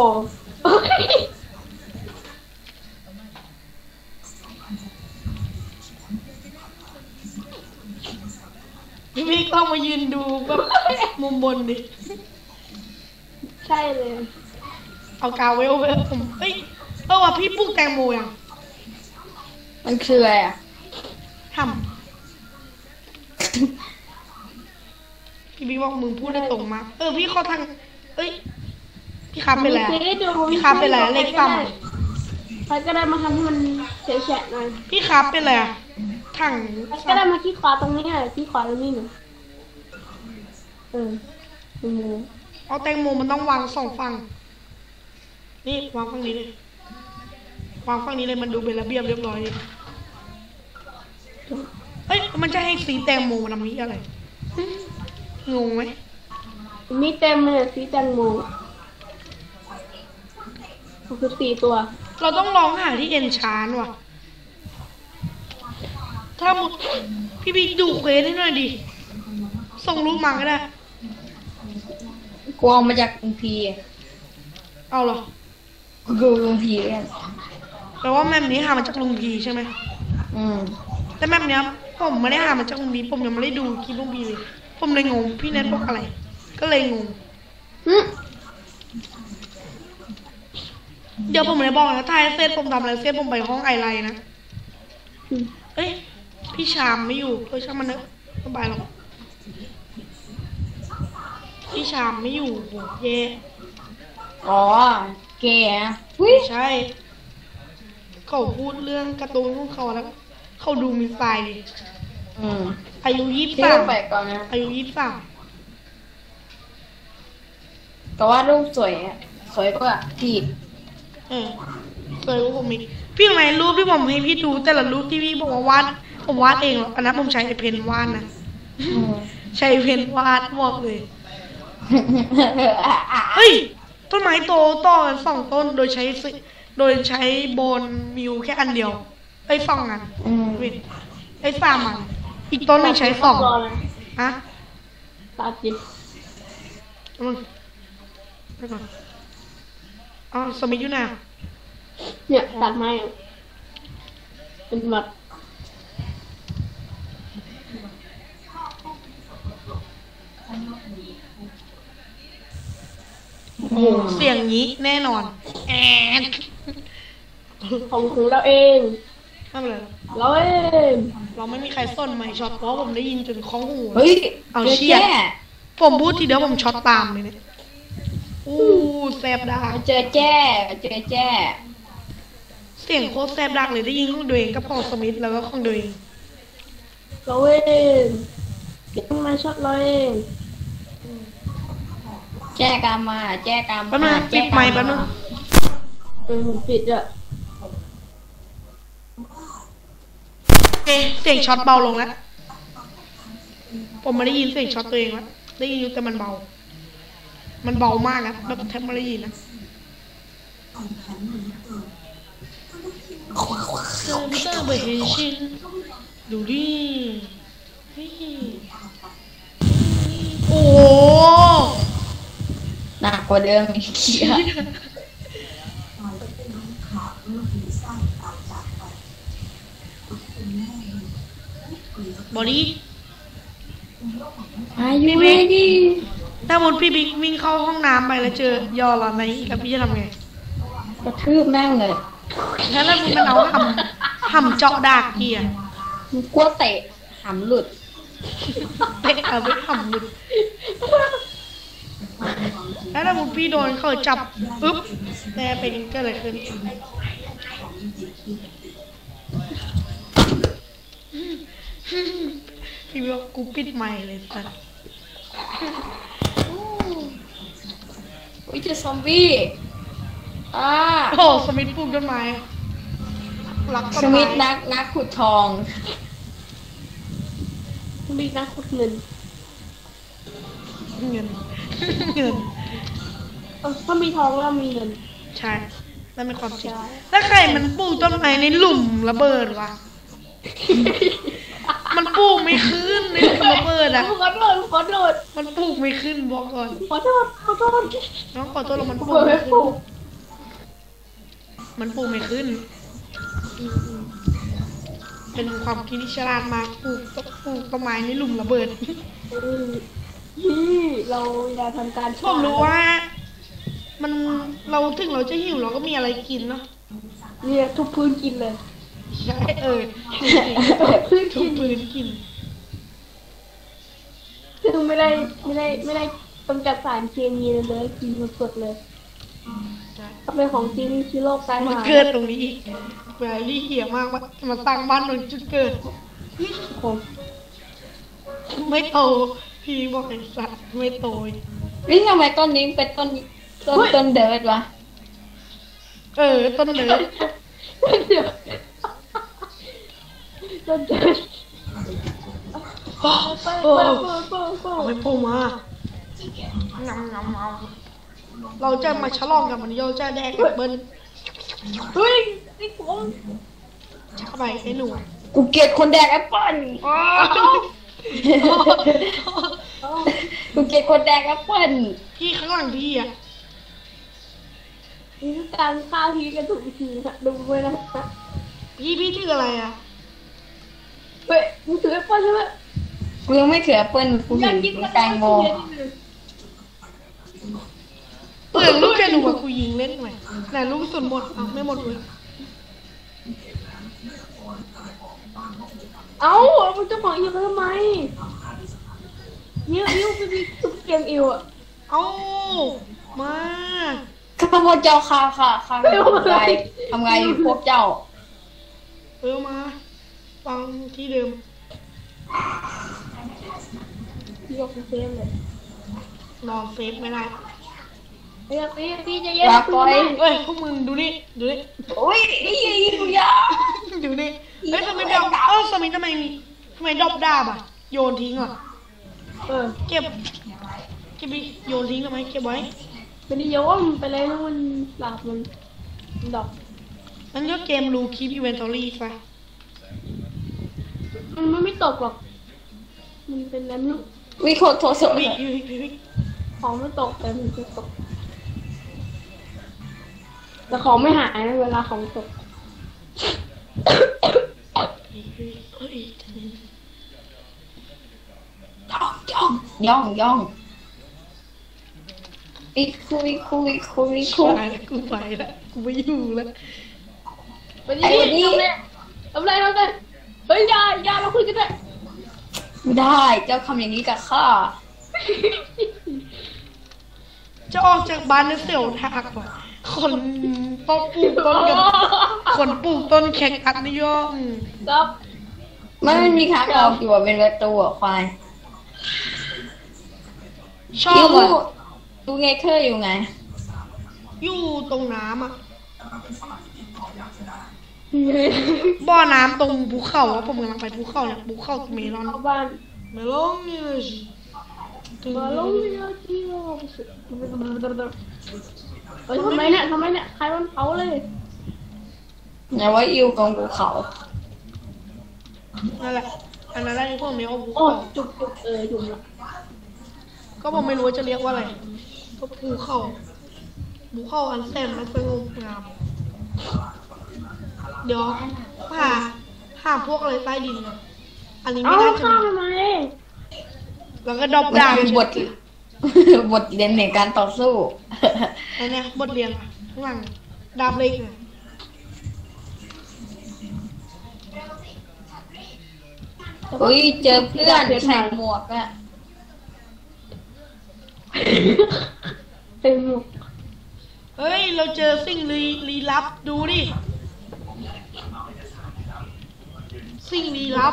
Speaker 2: พี่บิ๊กต้องมายืนดูแบบมุมบนดิ
Speaker 4: ใช่เลย
Speaker 2: เอากาวไว้เอาไว้ผมเอ้ยเออว่ะพี่ปลูกแตงโมยัง
Speaker 3: มันคืออะไรอ่ะ
Speaker 2: ทพี่บิ๊กบอกมึงพูดได้ตรงมากเออพี่เขาทางเอ้ยพี่ครับเป็นไร
Speaker 4: เจ๊ดู
Speaker 2: พี่ครับเป็นไรเลขต่
Speaker 4: ใครก็ได้มาทำให้มันแฉะๆหน่อย
Speaker 2: ำพี่ครับเป็นไรอะถัง
Speaker 4: ใครก็ได้มาที่ขวาตรงนี้อ่ะที่ขวาตรงนี้หนูเออดู
Speaker 2: เอาแตงโมมันต้องวางสองฝั่งนี่วางฝั่งนี้เลยวางฝั่งนี้เลยมันดูเป็นระเบียบเรียบร้อยดีเฮ้ยมันจะให้สีแตงโมมันทำนี้อะไรงงไหม
Speaker 4: มีเต็มเลยสีแตงโมคือสี่ตัว
Speaker 2: เราต้องลองหาที่เอนชานว่ะถ้าหมดพี่บิ๊กดูเควสให้หน่อยดิส่งรูปมาก็ได้
Speaker 3: กูเอามาจากกรุงพี
Speaker 2: เอาเหรอ
Speaker 3: กูดูกรุงพีเลย
Speaker 2: แปลว่าแมปนี้หามาจากลุงพีใช่ไหม
Speaker 3: อืม
Speaker 2: แต่แมปเนี้ยผมไม่ได้หามาจากลุงพีผมยังไม่ได้ดูคลิปลุงพีเลยผมเลยงงพี่เน็ตบอกอะไร ก็เลยงง
Speaker 4: หึ
Speaker 2: เดี๋ยวผมเลยบอกนะถ้าไอเซตผมทำอะไรเซตผมไปห้องไอไลน์นะเอ้ยพี่ชามไม่อยู่เออช่างมันเนอะสบายหรอกพี่ชามไม่อยู่โหเย่
Speaker 3: อ๋อแกอุ้ย
Speaker 2: ใช่เขาพูดเรื่องการ์ตูนของเขาแล้วเขาดูมีไฟดิ
Speaker 3: อืม
Speaker 2: อายุยี่สิบ
Speaker 3: ที่
Speaker 2: สาม
Speaker 3: ไปก่อนนะ
Speaker 2: อายุยี่สิบสาม
Speaker 3: แต่ว่ารูปสวยอะสวยกว่าที่
Speaker 2: เออเคยว่าผมมีพี่ทำไมรูปที่ผมให้พี่ดูแต่ละรูปที่พี่บอกว่าวาดผมวาดเองหรอกอันนั้นผมใช้เพนวาดนะ
Speaker 3: อืม
Speaker 2: ใช้เพนวาดบอกเลยเฮ้ยต้นไม้โตต่อกันสองต้นโดยใช้สิโดยใช้โบนมิวแค่อันเดียวไอ้สองอัน
Speaker 3: อืม
Speaker 2: เว้ยไอ้สามอันอีกต้นหนึงใช้สอง
Speaker 4: รอเลย
Speaker 2: ฮะ
Speaker 4: ตัดจิบ
Speaker 2: มึงไปก่อนอ๋อสมิธอยู่ไหน
Speaker 4: เนี่ยตัดไม้อะเป็นแบบ
Speaker 2: โอ้โหเสียงนี้แน่นอนแอด
Speaker 4: ของของเราเอง
Speaker 2: ไม่เป็นไรหรอก
Speaker 4: เราเอง
Speaker 2: เราไม่มีใครส้นไม่ช็อตเพราะผมได้ยินจนคล้องหู
Speaker 3: เฮ้ย
Speaker 2: เอา
Speaker 3: จ
Speaker 2: เชี่ย
Speaker 3: แจ้
Speaker 2: ผมพูดทีเดียวผมช็อตตามเลยเนี่ยอู้แซบดัก
Speaker 3: เจอแจ้เจอแจ้
Speaker 2: เสียงโคตรแซบดักเลยได้ยินของตัวเองกับของสมิธแล้วก็ของตัวเอง
Speaker 4: เราเองเก็บมาช็อตเราเอง
Speaker 3: แจ้กามมาแจ้กาม
Speaker 2: แป๊บนึ
Speaker 3: มาง
Speaker 2: ปิดไมค์แป๊บนึง
Speaker 4: เออผมปิดอะ
Speaker 2: เอ๊ะเสียงช็อตเบาลงแล้วผมไม่ได้ยินเสียงช็อตตัวเองแล้วได้ยินอยู่แต่มันเบา มันเบามากอะแบบแทบไม่ได้ยินนะเธอไม่ต้องไปเห็นชินดูดิเฮ้ยโอ้โห
Speaker 3: หนักกว่าเดิมอีกเหี้ย
Speaker 2: บอดี้
Speaker 3: อายุเรดี้
Speaker 2: ถ้าหมดพี่บิ๊กวิ่งเข้าห้องน้ำไปแล้วเจอยอหลอนในอีกแล้วพี่จะทำไง
Speaker 3: กระทืบแม่งเลย
Speaker 2: แล้วแล้วมันเอาหำหำเจาะดากเกียร์
Speaker 3: มึงกลัวเตะหำหลุด
Speaker 2: เตะเอาไปหำหลุดแล้วถ้าหมดพี่โดนเขาจับปึ๊บแต่เป็นก็อะไรขึ้นพี่บอกกูปิดไมค์เลยสัส
Speaker 3: อุ้ยเจอซอมบี้อ่า
Speaker 2: โอ้สมิธปลูกต้นไม้รักต้น
Speaker 3: ส
Speaker 2: ไม้
Speaker 3: มิธนักนักขุดทอง
Speaker 4: มีนักขุดเงิน
Speaker 2: เงินเงิน
Speaker 4: เออถ้ามีทองแล้วมีเงิน
Speaker 2: ใช่นั่นเป็นความจริง
Speaker 4: ใช่
Speaker 2: แล้วใครมันปลูกต้นไม้ในหลุมระเบิดวะ มันปลูกไม่ขึ้นในหลุมระเบิดอ่ะ
Speaker 4: ขอโทษขอโทษ
Speaker 2: มันปลูกไม่ขึ้นบอกก่อน
Speaker 4: ขอโทษขอโทษ
Speaker 2: น้องขอตัวเรามันปลู
Speaker 4: เปิ
Speaker 2: ก
Speaker 4: ด
Speaker 2: ไม่
Speaker 4: ให้
Speaker 2: ขึ้
Speaker 4: ปลู
Speaker 2: น
Speaker 4: ก
Speaker 2: มันปลูกไม่ขึ้น เป็นความคิดที่ฉลาดมากปลูกต้นปลูกต้นไม้ในหลุมระเบิด
Speaker 4: เออนี่เราอย่าทำการ
Speaker 2: ผมรู้ว่า มันเราถึงเราจะหิวเราก็มีอะไรกินเนาะ
Speaker 4: เนี่ยทุกพื้นกินเลย
Speaker 2: ใช่เออ
Speaker 4: พื้น
Speaker 2: ทุ
Speaker 4: กิ
Speaker 2: ก
Speaker 4: น
Speaker 2: พื้นกิน
Speaker 4: ซึ่งไม่ได้ไม่ได้ไม่ได้กำจัดสารเคมีเลยเลยกินสดๆเลยถ้าเป็นของจริงนี่คือโรคตาย
Speaker 2: มัน
Speaker 4: หา
Speaker 2: เกิดตรงนี้อีกแหวรี่เหี้ยมากมามาสร้างบ้านตรงจุดเกิด
Speaker 4: ผม
Speaker 2: ไม่โตพี่บอกไอ้สัตว์ไม่โตย
Speaker 3: นี่ทำไมต้นนี้เป็นต้นต้นต้นเดิร์ดวะ
Speaker 2: เออต้นเลย
Speaker 4: เดี๋ยวจะเจอ
Speaker 2: โอ้
Speaker 4: ไป
Speaker 2: โอ้
Speaker 4: ไปไปไป
Speaker 2: เอาไม่พูดมางำงำเอาเราจะมาฉลองกันวันนี้เราจะแดกแอปเบิ้ล
Speaker 4: เฮ้ยนี่ผม
Speaker 2: เข้าไปไอ้หนู
Speaker 3: กูเกลียดคนแดกแอปเปิ้ล
Speaker 2: อ๋อ
Speaker 3: กูเกลียดคนแดกแอปเปิ้ล
Speaker 2: พี่ข้างหลังพี่อ่ะ
Speaker 4: นี่คือการฆ่าทีกันถูกวิธีนะดูไว้นะ
Speaker 2: พี่พี่ชื่ออะไรอ่ะ
Speaker 4: เฮ้ยมึงถือแอปเปิ้ลใช่ไหม
Speaker 3: กูยังไม่เขือแอปเปิ้ลกู
Speaker 4: อ
Speaker 3: เห็
Speaker 4: ยาก
Speaker 3: น
Speaker 4: กิน
Speaker 3: แตงโม
Speaker 2: เปิดลูกแกหนูกับกูยิงเล่นหน่อยแต่ลูกส่วนหมดเอาไม่หมดเลย
Speaker 4: เอ้ามึงจะบอกอิวทำไมอิวอิวไปมีตุ๊กเกมอิวอ่ะ
Speaker 2: เอามา
Speaker 3: ข้าพเจ้าค่ะค่ะค่ะทำไงทำไงพวกเจ้า
Speaker 2: เออมาฟังที่เดิม
Speaker 4: พี่ยกเซมเลย
Speaker 2: นอนเซฟไม่ได้
Speaker 4: เฮ้ยพี่พี่จะแย่ง
Speaker 3: ลา
Speaker 4: ปื
Speaker 3: ก่อน ย
Speaker 4: ได้
Speaker 2: เอ้ยพวกมึงดูนี่ดูนี่
Speaker 3: โอ้ยนี่ยิงยา
Speaker 2: ดูนี่เฮ้ยทำไมไม่เอาเออสมิธทำไมทำไมดรอปดาบอ่ะโยนทิ้งอ่ะ
Speaker 4: เออ
Speaker 2: เก็บเก็บไปโยนทิ้งทำไมเก็บไว้
Speaker 4: เป็นนิยมไปเลยนะมันหลับมันดอก
Speaker 2: นั่นก็เกมรูคีปอีเวนทอรี่ซะ
Speaker 4: มันไม่ไม่ตกหรอกมันเป็นน้ำลูก
Speaker 3: วิโคโทส
Speaker 2: วิวิวิวิ
Speaker 4: ของไม่ตกแต่มันจะตกแต่ของไม่หายนะเวลาของตก
Speaker 2: เฮ้ย
Speaker 3: ย่องย่องย่องอีคุยคุยคุยคุย
Speaker 2: ไปแล้วกูไปแล้วกูไม่อยู่แล้ว
Speaker 4: ไปดิทำเลยทำไรทำเลยเฮ้ยยายาเราคุยกันได้
Speaker 3: ไม่ได้เจ้าทำอย่างนี้กับข้า
Speaker 2: จะออกจากบ้านแล้วเสียวทากว่ะคนต้นปลูกต้นกับคนปลูกต้นแขกอัดนิยม
Speaker 4: ครับ
Speaker 3: ไม่มันมีทางออกอยู่อะเป็นประตูอะควาย
Speaker 2: ชอ
Speaker 3: ยู
Speaker 2: บอ่ะ
Speaker 3: ดูไงเคยอยู่ไง
Speaker 2: อยู่ตรงน้ำอ่ะบ่อน้ำตรงภูเขาอะผมกำลังไปภูเขาเนี่ยภูเขาเมลอน
Speaker 4: เข้าบ้าน
Speaker 2: เมลอนเนี่ยถึง
Speaker 4: มาลงเรือที่เราเฮ้ยทำไมเนี่ยทำไมเนี่ยใครมันเผาเลย
Speaker 3: ไหนว่าอิวตรงภูเขา
Speaker 2: นั่นแหละอันนั้นได้พวกเมลภู
Speaker 4: โอ้
Speaker 2: เขา
Speaker 4: จุกจุกเออจุกละ
Speaker 2: ก็ผมไม่รู้ว่าจะเรียกว่าอะไรก็ภูเขาภูเขาอันแสนและสงบงามเดี๋ยวหาหาพวกอะไรใต้ดินอะอันนี้
Speaker 4: เอา
Speaker 2: ไม่น่าจะ
Speaker 4: ข้า
Speaker 2: มี
Speaker 4: ทำไม
Speaker 2: แล้วก็ดรอป
Speaker 3: มัน
Speaker 2: ดาว
Speaker 3: คือบท บทเรียนในการต่อสู้
Speaker 2: อันเนี้ยบทเรียนข้างหลังดาบเล็กเนี่ย
Speaker 3: เฮ้ยเจอเพื่อนใส่หมวกอะ
Speaker 4: เต็มหมด
Speaker 2: เฮ้ยเราเจอสิ่งลี้ลี้ลับดูดิสิ่งลี้ลับ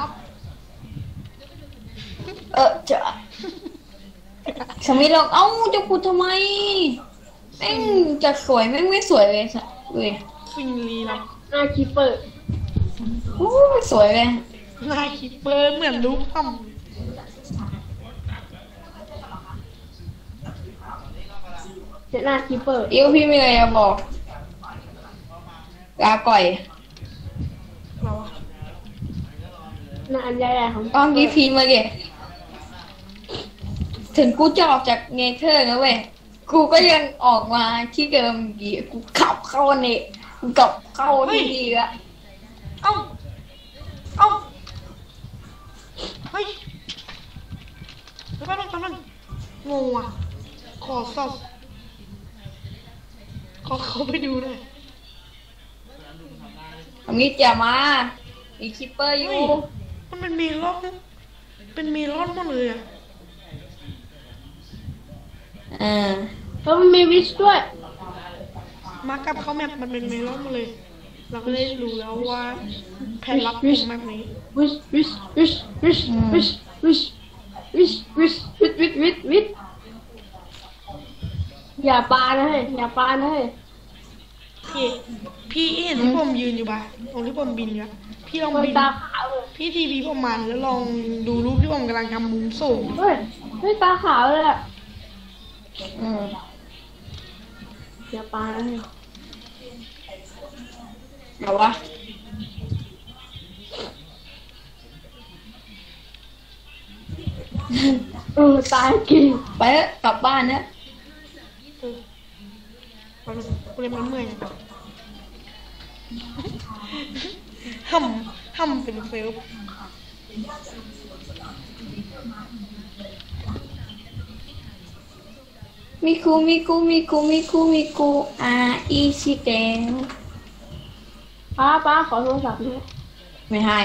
Speaker 3: เออจะฉันไม่ลองเอ้าจะพูดทำไมแม่งจะสวยแม่งไม่สวยเลยสัสเว้ย
Speaker 2: สิ่งลี้ลับ
Speaker 4: หน้าคีเปอร์
Speaker 3: โอ้ไม่สวยเลย
Speaker 2: นายคิปเปอร์เหมือนลูกถ้
Speaker 4: เจ็ดหน้าคีเปอร์
Speaker 3: อิวพี่มีอะไรจะบอกลาก่อย
Speaker 2: ำเราอะ
Speaker 4: หน้าอันใหญ่ๆของ
Speaker 3: ตอนนี้พีมาดิถึงกูจะออกจากเนเธอร์นะเว้ยกูก็ยังออกมาที่เดิมดีกูขับเข้าเนี่ยกูกลับเข้าที่ดีละ
Speaker 2: เอ้าเอ้าเฮ้ยเดี๋ยวแป๊บนึงแป๊บนึงงงว่ะขอสอบขอเข้าไปดูหน่อย
Speaker 3: อันนี้จะมามีคิปเปอร์อยู่
Speaker 2: เฮ้ยมันเป็นเมลอนเป็นเมลอนหมดเลยอ่ะ
Speaker 3: อ่า
Speaker 4: แล้วมันมีวิชด้วย
Speaker 2: มากับเขาแมปมันเป็นเมลอนมาเลย เราก็ได้รู้แล้วว่าแผนลับของแมปนี้
Speaker 4: วิชวิชวิชวิชวิชวิชวิชวิชวิชวิชวิชวิชอย่าปานะเฮ้ยอย่าปานะเฮ้ย
Speaker 2: พี่พี่เห็นที่ผมยืนอยู่ป่ะตรงที่ผมบินอยู่อะพี่ลอง
Speaker 4: เฮ้ย
Speaker 2: บิน
Speaker 4: ตาขาวเลย
Speaker 2: พี่ทีวีผมมันแล้วลองดูรูปที่ผมกำลังทำมุมสูง
Speaker 4: เฮ้ยเฮ้ยตาขาวเลยอะ
Speaker 3: อืม
Speaker 4: อย่าปานะเฮ้ย
Speaker 3: เดี๋ยววะ
Speaker 4: เออตายจริง
Speaker 3: ไปเถอะกลับบ้านนะ
Speaker 2: เออมันกูเลยมันเมื่อยห่ำห่ำเป็นเฟล
Speaker 3: มิคุมิคุมิคุมิคุมิคุอาอิชิเตะ
Speaker 4: ป้าป้าขอโทรศัพท์ด้วย
Speaker 3: ไม่ให้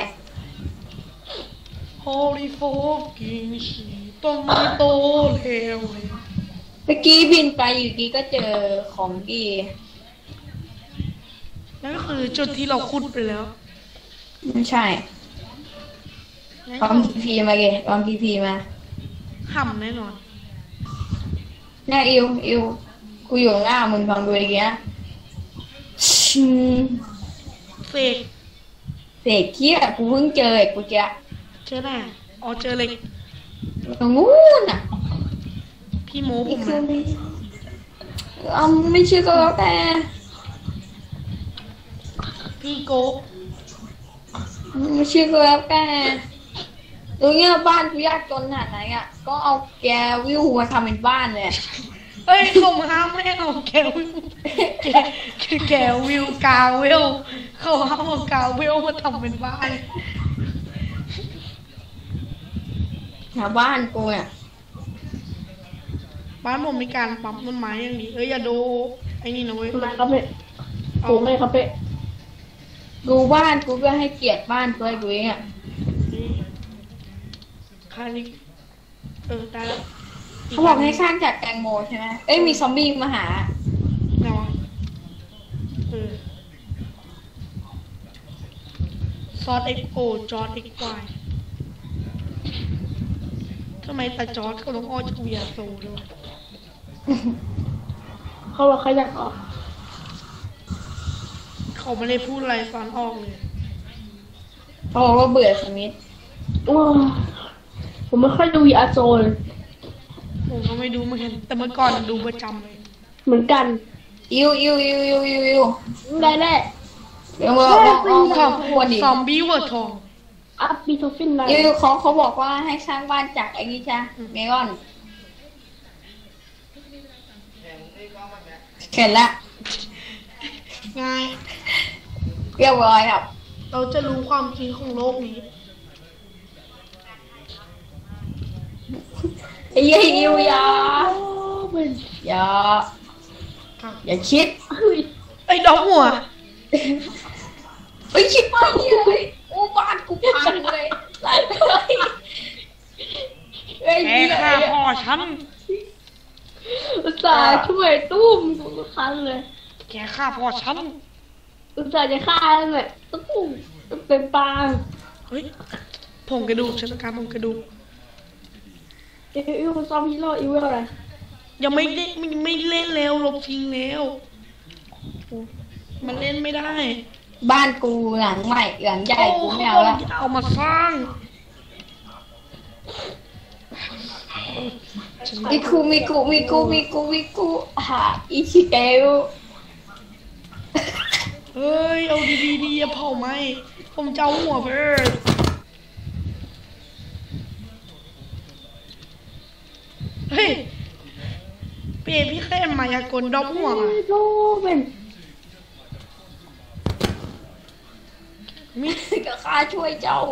Speaker 2: ฮอริโฟกินชีต้องไม่โตเร็ว
Speaker 3: เมื่อกี้บินไปอยู่ดีก็เจอของดี
Speaker 2: นั่นก็คือจุดที่เราขุดไปแล้ว
Speaker 3: ไม่ใช่ความพีพีมาเกความพีพีมา
Speaker 2: ห่ำแน่นอน
Speaker 3: เนี่ยอิวอิวกูอยู่หน้ามึงฟังดูดีนะชิม
Speaker 2: เฟก
Speaker 3: เสกเกี้ยกูเพิ่งเจอไอ้กูเจ๊ะ
Speaker 2: เจอหน้าอ๋อเจอเหล็ก
Speaker 3: ตรงนู้นอ่ะ
Speaker 2: พี่โม้ผ
Speaker 3: นี่
Speaker 2: ม
Speaker 3: คือ
Speaker 2: นะ
Speaker 3: ไม่เอาไม่เชื่อก็แล้วแต่
Speaker 2: พี่โกะ
Speaker 3: ไม่เชื่อก็แล้วแต่ตรงเนี้ยบ้านกูยากจนขนาดไหนอ่ะก็เอาแกวิวมาทำเป็นบ้านเลย
Speaker 2: เอ้ยเขาห้ามไม่เอาแกวิวแกแกวิวกาเวลเขาห้ามเอากาเวลมาทำเป็นบ้าน
Speaker 3: แถวบ้านกูเนี่ย
Speaker 2: บ้านผมมีการปั๊มต้นไม้อย่างนี้เอ้ยอย่าดูไอ้นี่นะเว้ย
Speaker 4: ทำไมครับเพ่โอ้ไม่ครับเพ่
Speaker 3: ดูบ้านกูก็ให้เกียรติบ้านตัวกูเองอ่ะ
Speaker 2: นี่คานิกเออได้แล้ว
Speaker 3: เขาบอกให้สร้างจากแตงโมใช่ไหมเอ้ยมีซอมบี้มาหา
Speaker 2: เนาะเออซอสเอ็กโอจอร์ดเอ็กควายทำไมแต่จอร์ดเขาต้องอ้อจากเวียโซด้วย
Speaker 4: เขาบอกใครอยากออก
Speaker 2: เขาไม่ได้พูดอะไรฟันออกเลย
Speaker 3: เขาบอกว่าเบื่อสมิธ
Speaker 4: โอ้ผมไม่ค่อยดูวีอาร์โซเลย
Speaker 2: ผมก็ไม่ดูเหมือนกันแต่เมื่อก่อนดูประจำเลย
Speaker 4: เหมือนกัน
Speaker 3: อิวอิวอิวอิวอิวอิว
Speaker 4: ได้แน่
Speaker 3: เดี๋ยวมาลองลองลองควรดิ
Speaker 2: ซอมบี้เวอร์ทอง
Speaker 4: อัพบีโทฟินได้
Speaker 3: อิวเขาเขาบอกว่าให้สร้างบ้านจากไอ้นี่ใช่เมลอนเข็นละ
Speaker 2: ง่าย
Speaker 3: เรียบร้อยครับ
Speaker 2: เราจะรู้ความจริงของโลกนี้
Speaker 3: ไอ้ยี่อิวอย่า
Speaker 4: โอ้เป็น
Speaker 3: อย่าอย่าคิด
Speaker 4: เฮ้ย
Speaker 2: ไอ้ดอกหัว
Speaker 3: เฮ้ยคิดไปเลยโอ้บ้านกูพังเลยหลายเลยเฮ้ย
Speaker 2: แก
Speaker 3: เหี้ย
Speaker 2: ฆ่าพ่อฉัน
Speaker 4: อุตส่าห์ช่วยตุ้มทุกครั้งเลย
Speaker 2: แกฆ่าพ่อฉัน
Speaker 4: อุตส่าห์จะฆ่าเลยตุ้มเป็นปลา
Speaker 2: เฮ้ยผงกระดูกฉันต้องการผงกระดูก
Speaker 4: อิวอิวซอมฮีโร่อิวอะไร
Speaker 2: ยังไม่ได้ไม่ไม่เล่นแล้วลบทิ้งแล้ว มันเล่นไม่ได้
Speaker 3: บ้านกูหลังใหม่หลังใหญ่กูไม่เอาละ
Speaker 2: เอามาสร้าง
Speaker 3: มิคุมิคุมิคุมิคุมิคุหาอิชิเกล
Speaker 2: เฮ้ย เอาดีๆดีอย่าเผาไหมผมจะเอาหัวไปเออเฮ้ยเปรพี่แค่มายากลดอกหัวมา
Speaker 4: โอ้เป็น
Speaker 2: มิ
Speaker 3: ก็ข้าช่วยเจ้า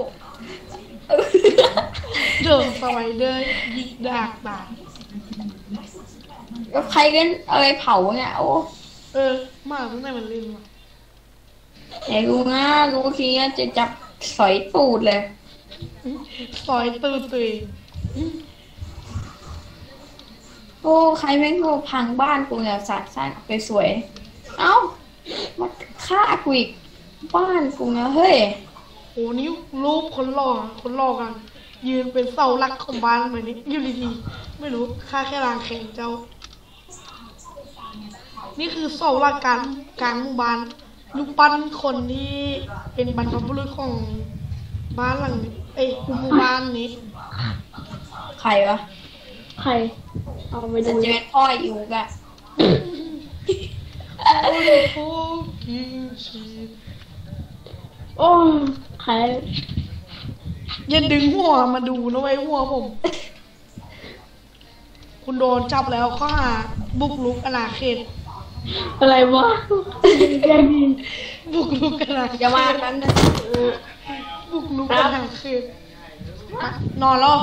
Speaker 2: เดินสไลเดอร์ยิงดากตาย
Speaker 3: แล้วใครเล่นอะไรเผาเนี่ยโอ้
Speaker 2: เออ มาตั้งแต่มันเล่นวะ
Speaker 3: ไหนกูนะกูทีนี้จะจับสอยตูดเลย
Speaker 2: ซอยตื่นตัวเอง
Speaker 3: โอ้ใครแม่งโง่พังบ้านกูเนี่ยสัตว์สัตว์สวยๆเอ้ามาฆ่ากูอีกบ้านกูเนี่ยเฮ้ย
Speaker 2: โอ้นี่รูปคนหล่อคนหล่อกัน ยืนเป็นเสาหลักของบ้านเหมือนนี้อยู่ดีๆไม่รู้ค่าแค่รางแข่งเจ้า นี่คือเสาหลักกลางกลางหมู่บ้านรูปปั้นคนที่เป็นบรรพบุรุษของบ้านหลังนี้เอ้ยหมู่บ้านนี้
Speaker 3: ใครวะ
Speaker 4: ใครเอาไป
Speaker 3: จะ
Speaker 4: ดู
Speaker 3: เจอพ่ออยู่กะ
Speaker 4: โอ้ใคร
Speaker 2: อย่าดึงหัวมาดูนะไว้ยหัวผม คุณโดนจับแล้วข้อหาบุกรุกอาณาเขต
Speaker 4: อะไรวะแกดี
Speaker 2: บุกรุกอาณาเขต
Speaker 3: อย่าว่ากันนะ
Speaker 2: บุกรุกอาณาเขตอะนอนแล้ว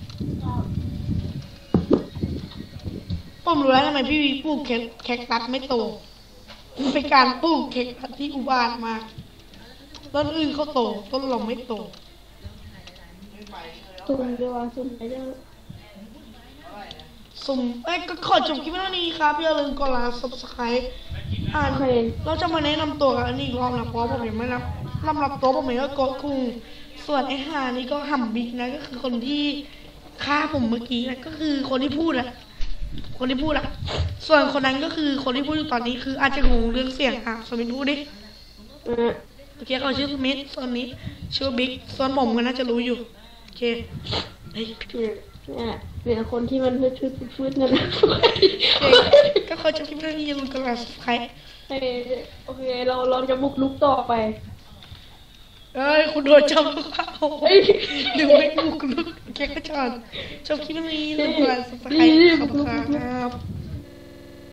Speaker 2: ผมรู้แล้วทำไมพี่วีปลูกแคแคคตัสไม่โตมันเป็นการปลูกแคคตัสที่อุบาทมากต้นอื่นเขาโตต้นเราไม่โต
Speaker 4: ซุ่มด้วยว่าซุ่มไปเรื่อย
Speaker 2: สมเอ้ยก็ขอจบคลิปเท่านี้ครับอย่าลืมกดไลค์ ซับสไครบ์ อ่าน
Speaker 4: โอเค
Speaker 2: เราจะมาแนะนำตัวกันอันนี้อีกรอบนะเพราะผมยังไม่รับลำรับตัวผมเองก็โกดคุงส่วนไอ้ห่านี่ก็หัมบิ๊กนะก็คือคนที่ฆ่าผมเมื่อกี้นะก็คือคนที่พูดอะคนที่พูดอะส่วนคนนั้นก็คือคนที่พูดอยู่ตอนนี้คืออาจจะงงเรื่องเสียงอ่ะสมิธพูดดิ
Speaker 4: เออ
Speaker 2: โอเคเขาชื่อสมิธส่วนนี้ชื่อบิ๊กส่วนผมก็น่าจะรู้อยู่โอเคเฮ้ย
Speaker 4: เนี่ยเนี่ยเนี่ยคนที่มันพืดพืดพืดนั่นนะ
Speaker 2: โอเคก็ขอจบคลิปเท่านี้อย่าลืมกดไลค์ ซับสไครบ์
Speaker 4: เออโอเคเราเราจะบุกลุกต่อไป
Speaker 2: เอ้ยคุณโดนจับเขาดึงไม่บุกลุกโอเคก็จอดจบคลิปนี้อย่าลืมกดไลค์ ซับสไครบ์ขอบคุณครับ